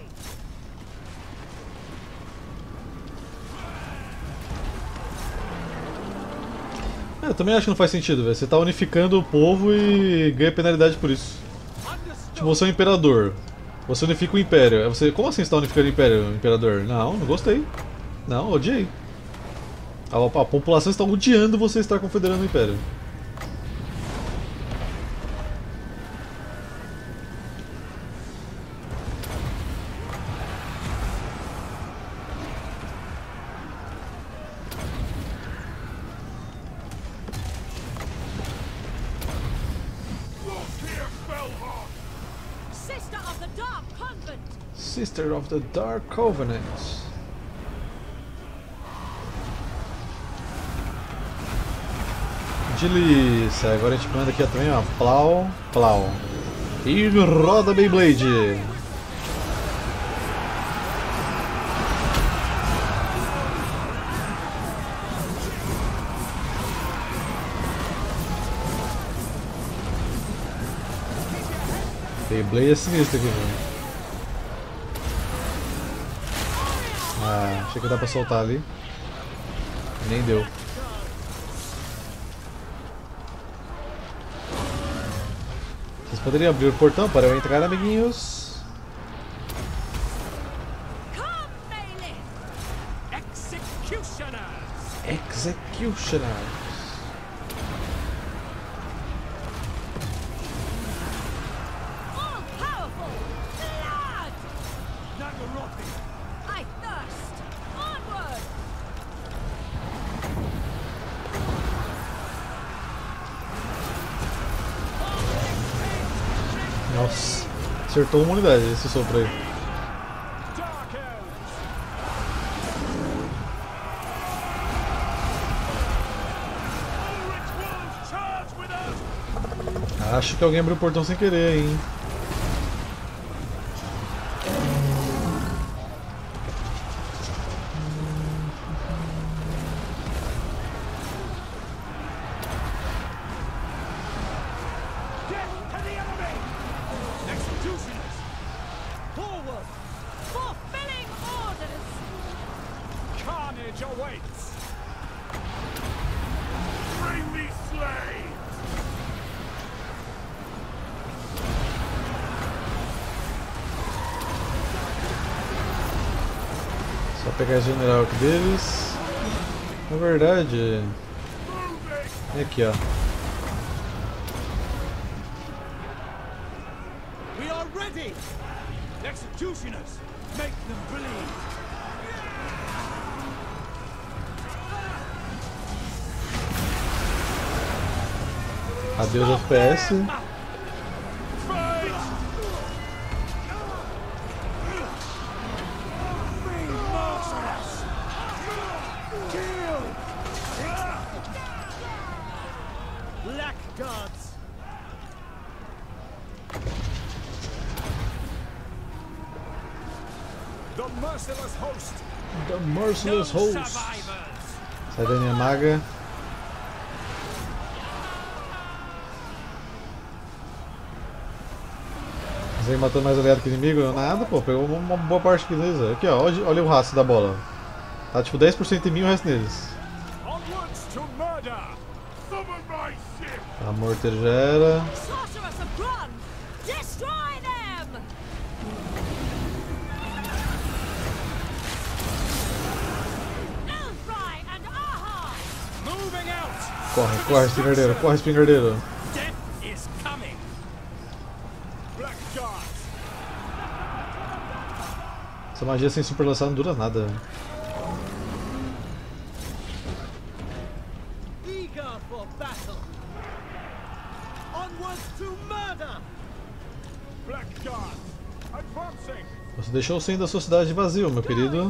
É, eu também acho que não faz sentido, velho. Você tá unificando o povo e ganha penalidade por isso. Tipo, você é um imperador. Você unifica o império. É você, como assim você tá unificando o império, imperador? Não, não gostei. Não, odiei. A, a população está odiando você estar confederando o império. Sister of the Dark Convent! Sister of the Dark Covenant. Delícia. Agora a gente manda aqui também, ó. Plau, plau. E roda Beyblade. Beyblade é sinistro aqui, velho. Ah, achei que dá pra soltar ali. Nem deu. Vocês poderiam abrir o portão para eu entrar, amiguinhos? Come, Bailey! Executioners! Executioners. All powerful! Blood! Nagorothy! I thirst! Onward! Nossa, acertou uma unidade esse sopro aí. Dark Elves! Ulrich Wolves, charge with us! Acho que alguém abriu o portão sem querer, hein? Get to the enemy! Executioners! Forward! Fulfilling orders! Carnage awaits! Bring me slaves! Só pegar esse general aqui deles. Na verdade, é aqui, ó. We are ready! Executioners! Make them bleed! Adeus F P S. Fight! Merciless! Kill! Blackguards! The merciless host! The No Merciless Host. survivors! Sai da minha maga. Vem matando mais aliado que inimigo? Nada, pô, pegou uma boa parte deles. Aqui, ó, olha, olha o rastro da bola. Tá tipo dez por cento em mim e o resto neles. Onwards to murder! Summon my ship! A morteira já era. Sorceress of Grun! Destroy them! Elfry and Aha! Moving out! Corre, corre, espingardeiro, corre, espingardeiro. Death is coming! Blackguards! Essa magia sem super lançar não dura nada. Eager for battle! Onwards to murder! Blackguards! Advancing! Você deixou o centro da sua cidade vazio, meu querido.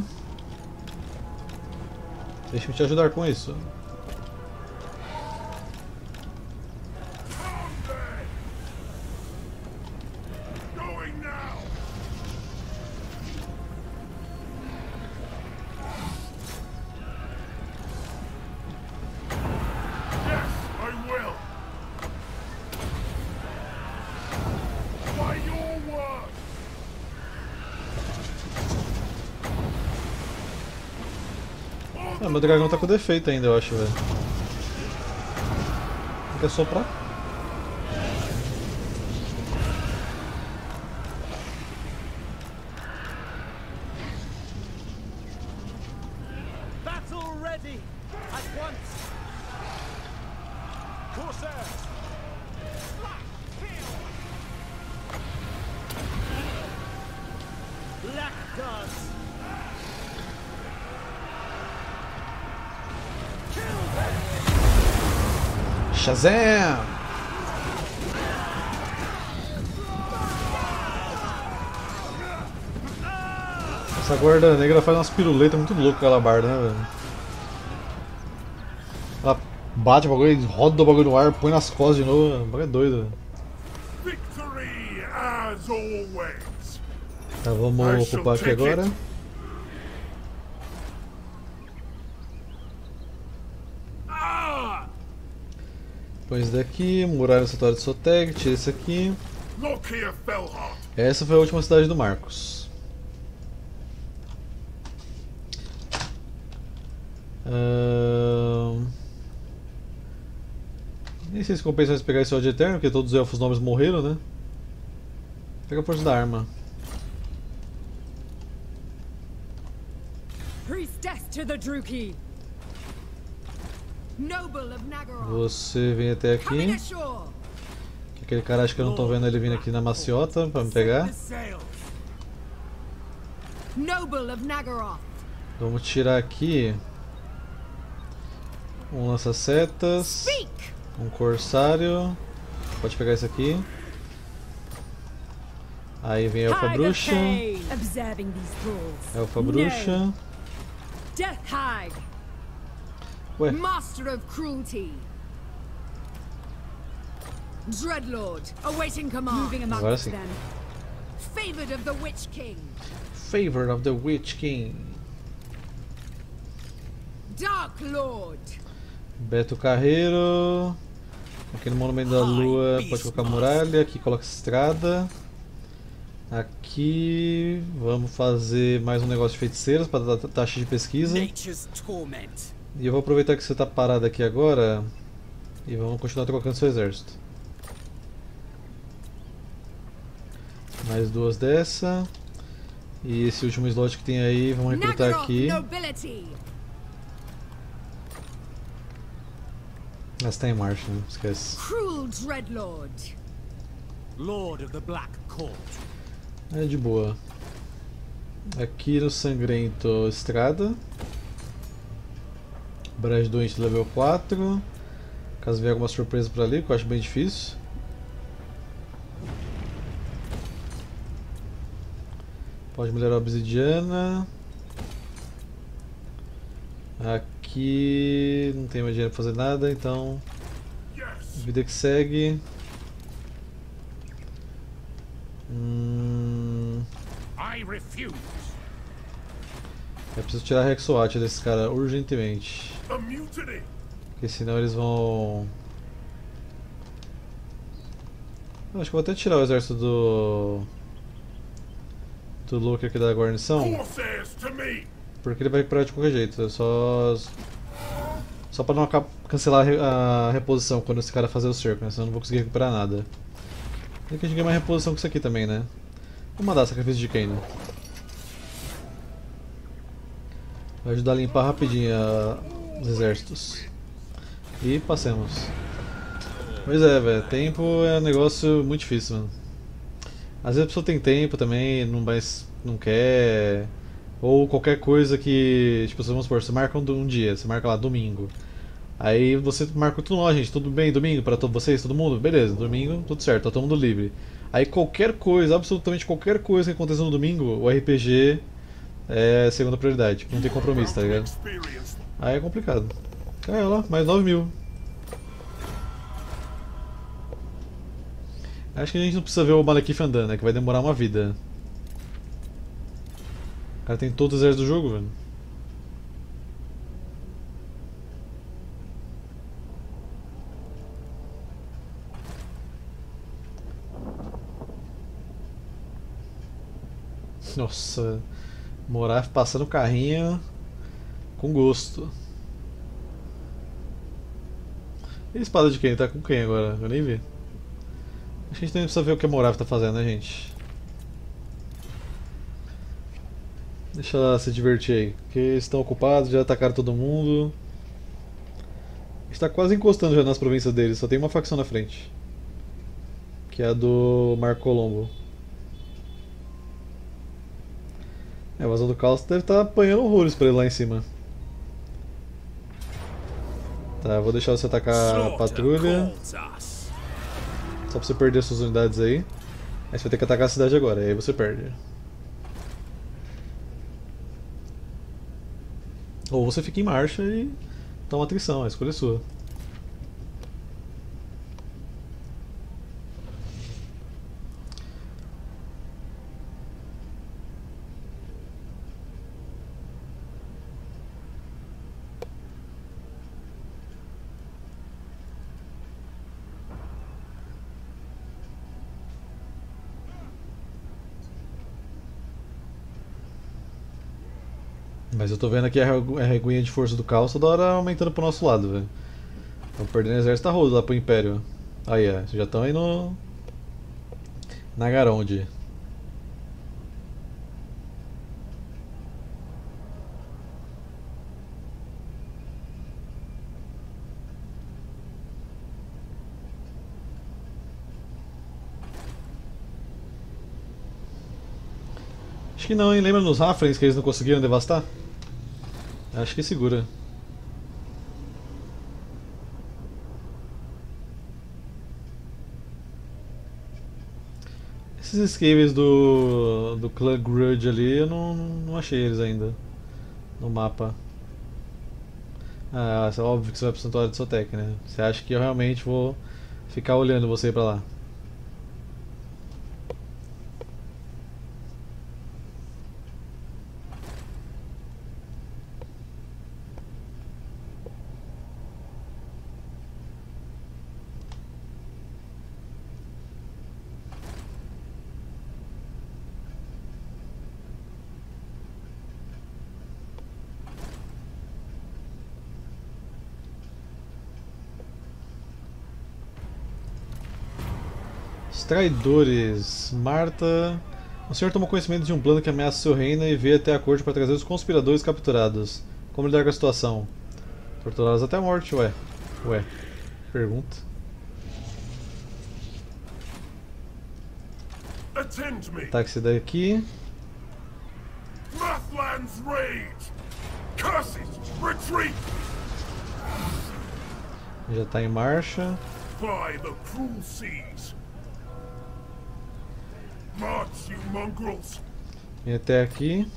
Deixa-me te ajudar com isso. Going now! Ah, meu dragão tá com defeito ainda, eu acho, velho. Quer soprar? Battle ready at once. Corsairs. Blackguards. Shazam! Essa guarda negra faz umas piruletas muito loucas com aquela barda, né, velho? Ela bate o bagulho, roda o bagulho no ar, põe nas costas de novo, o bagulho é doido, velho. Victory as always. Tá, vamos ocupar aqui agora. Põe esse daqui, muralha satória de Soteg, tira esse aqui. Look here, Felhart. Essa foi a última cidade do Marcos. Ahn... Nem sei se compensa mais pegar esse ódio eterno, porque todos os elfos nobres morreram, né? Pega a força da arma. Priestess to the Druki. Noble of Nagaroth. Você vem até Coming aqui. ashore. Que aquele cara, acho que eu não tô vendo ele vindo aqui na maciota pra me pegar. Noble of Nagaroth. Vamos tirar aqui um lança-setas, Speak. um corsário. Pode pegar esse aqui. Aí vem a elfa bruxa. Observing these thralls. Elfa bruxa. Death Hag. Ué, Master of Cruelty. Dreadlord, awaiting command. Moving amongst agora sim. them. Favored of the Witch King. Favor of the Witch King. Dark Lord. Beto Carreiro. Aqui no Monumento da Lua pode colocar muralha. Aqui coloca estrada. Aqui vamos fazer mais um negócio de feiticeiras para dar taxa de pesquisa. Nature's torment. E eu vou aproveitar que você está parado aqui agora e vamos continuar trocando seu exército. Mais duas dessa. E esse último slot que tem aí, vamos recrutar Nagaroth aqui. nobility. Ah, está em marcha, né? Esquece. Cruel Dreadlord. Lord of the Black Court. É de boa. Aqui no Sangrento, estrada. Brejo doente level quatro. Caso vier alguma surpresa por ali, que eu acho bem difícil. Pode melhorar a obsidiana. Aqui não tem mais dinheiro pra fazer nada, então vida que segue. Hum... I refuse. Eu preciso tirar a Rexoat desse cara urgentemente. A mutiny. Porque senão eles vão... Eu acho que eu vou até tirar o exército do... do Luke aqui da guarnição. Corsairs to me. Porque ele vai recuperar de qualquer jeito. É só... Só pra não acabar, cancelar a, re... a reposição quando esse cara fazer o cerco, né? Senão eu não vou conseguir recuperar nada. E que a gente ganha mais reposição com isso aqui também, né? Vou mandar sacrifício de Kano. Vai ajudar a limpar rapidinho a... os exércitos. E passemos. Pois é, velho. Tempo é um negócio muito difícil, mano. Às vezes a pessoa tem tempo também, não, mas não quer. Ou qualquer coisa que. Tipo, vamos supor, você marca um, um dia, você marca lá domingo. Aí você marca tudo, ó, gente, tudo bem domingo pra todos vocês, todo mundo? Beleza, domingo, tudo certo, tá todo mundo livre. Aí qualquer coisa, absolutamente qualquer coisa que aconteça no domingo, o R P G é segunda prioridade, tipo, não tem compromisso, tá ligado? Aí é complicado. Caiu lá, mais nove mil. Acho que a gente não precisa ver o Malekith andando, né? Que vai demorar uma vida. O cara tem todos os exércitos do jogo, velho. Nossa, Moraf passando o carrinho. Com gosto. E a espada de quem? Tá com quem agora? Eu nem vi. Acho que a gente também precisa ver o que a Morav tá fazendo, né, gente? Deixa ela se divertir aí. Porque eles estão ocupados, já atacaram todo mundo. A gente tá quase encostando já nas províncias deles, só tem uma facção na frente. Que é a do Mar Colombo. É, a Invasão do Caos deve estar apanhando horrores pra ele lá em cima. Tá, eu vou deixar você atacar a patrulha. Só pra você perder suas unidades aí. Aí você vai ter que atacar a cidade agora, aí você perde. Ou você fica em marcha e toma atrição, a escolha é sua. Mas eu tô vendo aqui a regu- a reguinha de força do caos toda hora aumentando pro nosso lado, velho. Estão perdendo exército a rodo lá pro Império. Aí, é, vocês já estão aí no. Na Garonde. Acho que não, hein? Lembra nos Rafrens que eles não conseguiram devastar? Acho que segura. Esses escaves do, do Clã Grudge ali, eu não, não achei eles ainda no mapa. Ah, é óbvio que você vai pro Santuário de Sotek, né? Você acha que eu realmente vou ficar olhando você pra lá? Os traidores. Marta. O senhor tomou conhecimento de um plano que ameaça seu reino e veio até a corte para trazer os conspiradores capturados. Como lidar com a situação? Torturados até a morte, ué. Ué. Pergunta. Attend me. Ataque esse daqui. Mathland's rage. Curses, retreat. Já está em marcha. By the cruel seas. March, you mongrels. Vem até aqui.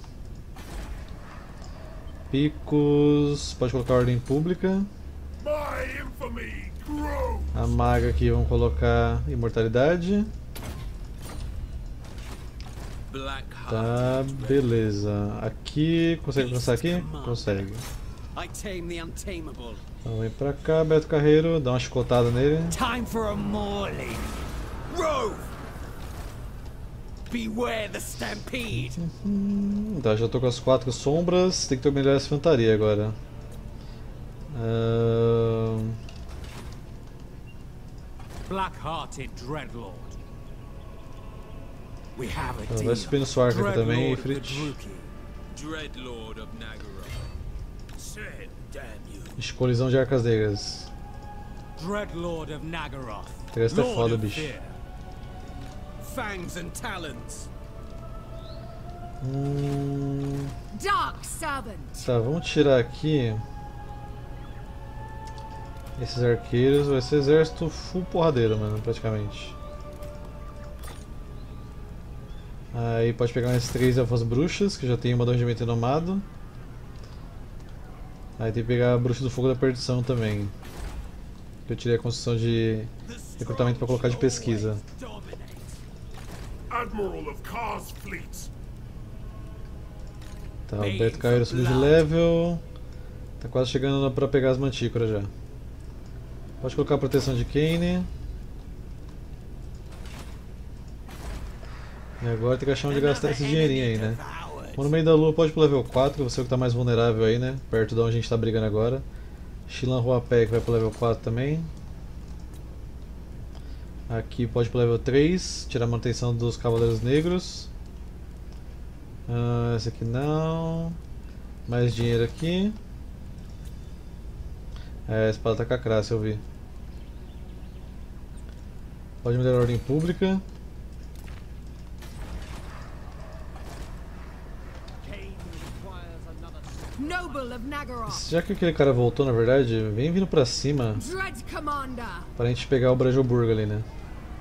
Picos. Pode colocar ordem pública. My infamy grows. A maga aqui vamos colocar imortalidade. Tá, beleza. Aqui, consegue alcançar aqui? Consegue. I tame the untamable. Então vem pra cá, Beto Carreiro, dá uma chicotada nele. Time for a mauling. Rove! Beware the stampede. Hum, tá, já tô com as quatro sombras, tem que ter melhor essa infantaria agora. Ahn, Black-hearted Dreadlord. We have a Tá, vai deal. subir no Swark aqui também, Dreadlord of Fritz. Druki. Dreadlord of Nagaroth. Said, damn you. Ixi, colisão de arcas negras. Dreadlord of Nagaroth. Esta é Lord foda, of bicho. Fear. Fangs and talons. Hum, Dark Servant. tá, vamos tirar aqui esses arqueiros, vai ser exército full porradeiro, mano, praticamente. Aí pode pegar mais três elfas bruxas, que já tem uma do regimento renomado. Aí tem que pegar a bruxa do fogo da perdição também. Que eu tirei a construção de recrutamento para colocar de pesquisa. Admiral of Kar's fleets. Tá, o Beto Carreiro subiu de level. Tá quase chegando para pegar as mantícoras já. Pode colocar a proteção de Kane. E agora tem que achar onde gastar esse dinheirinho aí, né? Vou no meio da lua, pode ir pro level quatro, você que tá mais vulnerável aí, né? Perto de onde a gente tá brigando agora. Shilan Huapek vai pro level quatro também. Aqui pode ir pro level três, tirar a manutenção dos Cavaleiros Negros. Ah, esse aqui não. Mais dinheiro aqui. É, a espada tá com a crasse, eu vi. Pode melhorar a ordem pública. Noble of Naggaroth. Já que aquele cara voltou, na verdade, vem vindo pra cima Dread Commander. pra gente pegar o Brajoburgo ali, né?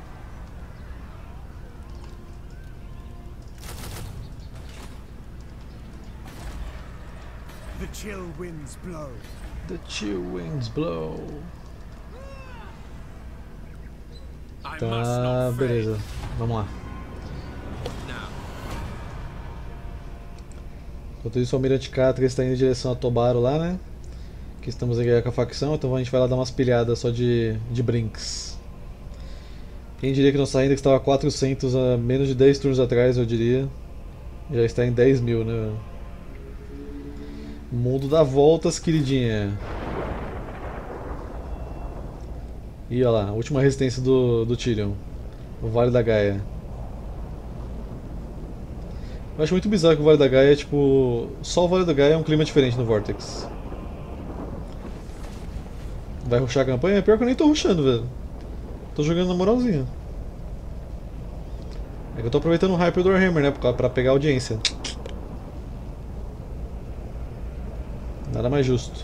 The chill winds blow. The chill winds blow. I must Tá, not fail. beleza. Vamos lá. Now, Enquanto isso, o Almirante Catra está indo em direção a Tobaro lá, né? Que estamos aqui com a facção, então a gente vai lá dar umas pilhadas só de, de brinks. Quem diria que nossa renda que estava quatrocentos a menos de dez turnos atrás, eu diria. Já está em dez mil, né? O mundo dá voltas, queridinha. E olha lá, a última resistência do, do Tyrion. O Vale da Gaia. Eu acho muito bizarro que o Vale da Gaia é tipo... Só o Vale da Gaia é um clima diferente no Vortex. Vai rushar a campanha? É pior que eu nem tô rushando, velho. Tô jogando na moralzinha. É que eu tô aproveitando o hype do Warhammer, né? Pra pra pegar audiência. Nada mais justo.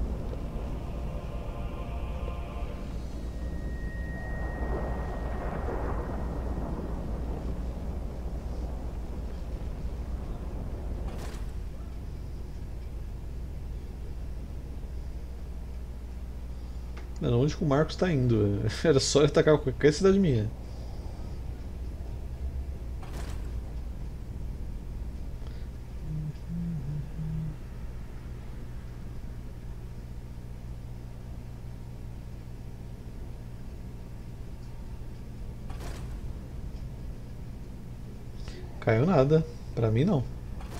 Mano, onde que o Marcos tá indo? Era só ele atacar qualquer cidade minha. Caiu nada. Pra mim não.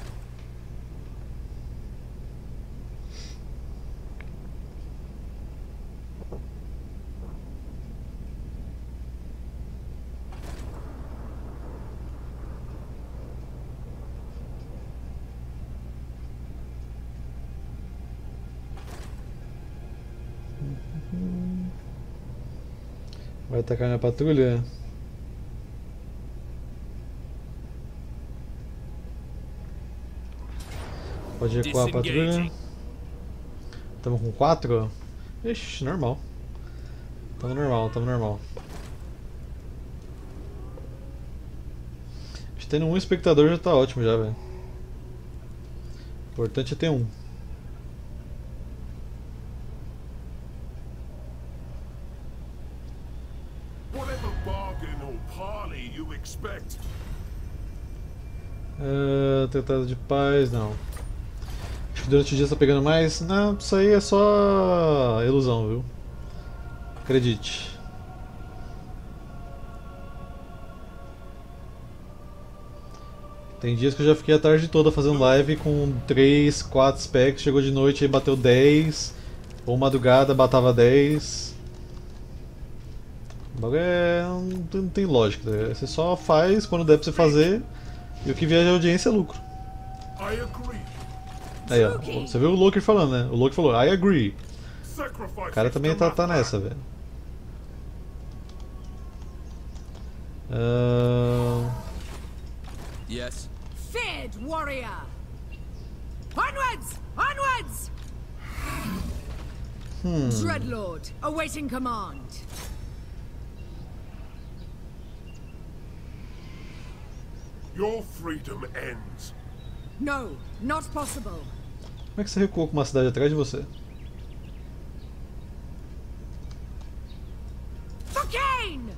Vai atacar minha patrulha? Pode recuar a patrulha. Disengaging. Tamo com quatro? Ixi, normal. Tamo normal, tamo normal. Acho que tendo um espectador já tá ótimo já, velho. O importante é ter um. Whatever bargain or parley you expect. Uh, tratado de paz, não. Acho que durante o dia você tá pegando mais. Não, isso aí é só ilusão, viu? Acredite. Tem dias que eu já fiquei a tarde toda fazendo live com três, quatro specs, chegou de noite e bateu dez, ou madrugada batava dez. O bagulho é, não, tem, não tem lógica, né? Você só faz quando der pra você fazer e o que vier de audiência é lucro. I agree. Aí, ó, você viu o Loki falando, né? O Loki falou, I agree. Sacrifice. O cara também tá, tá nessa, velho. Ahn, Yes. Feared warrior. Onwards! Onwards! hmm. Dreadlord, awaiting command. Your freedom ends. No, not possible. Como é que você recuou com uma cidade atrás de você? For Kane!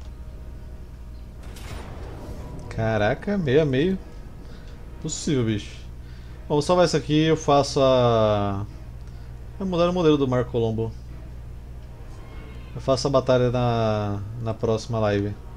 Caraca, meio a meio. Possível, bicho. Bom, vou salvar isso aqui e eu faço a... Vou mudar o modelo do Marco Colombo. Eu faço a batalha na, na próxima live.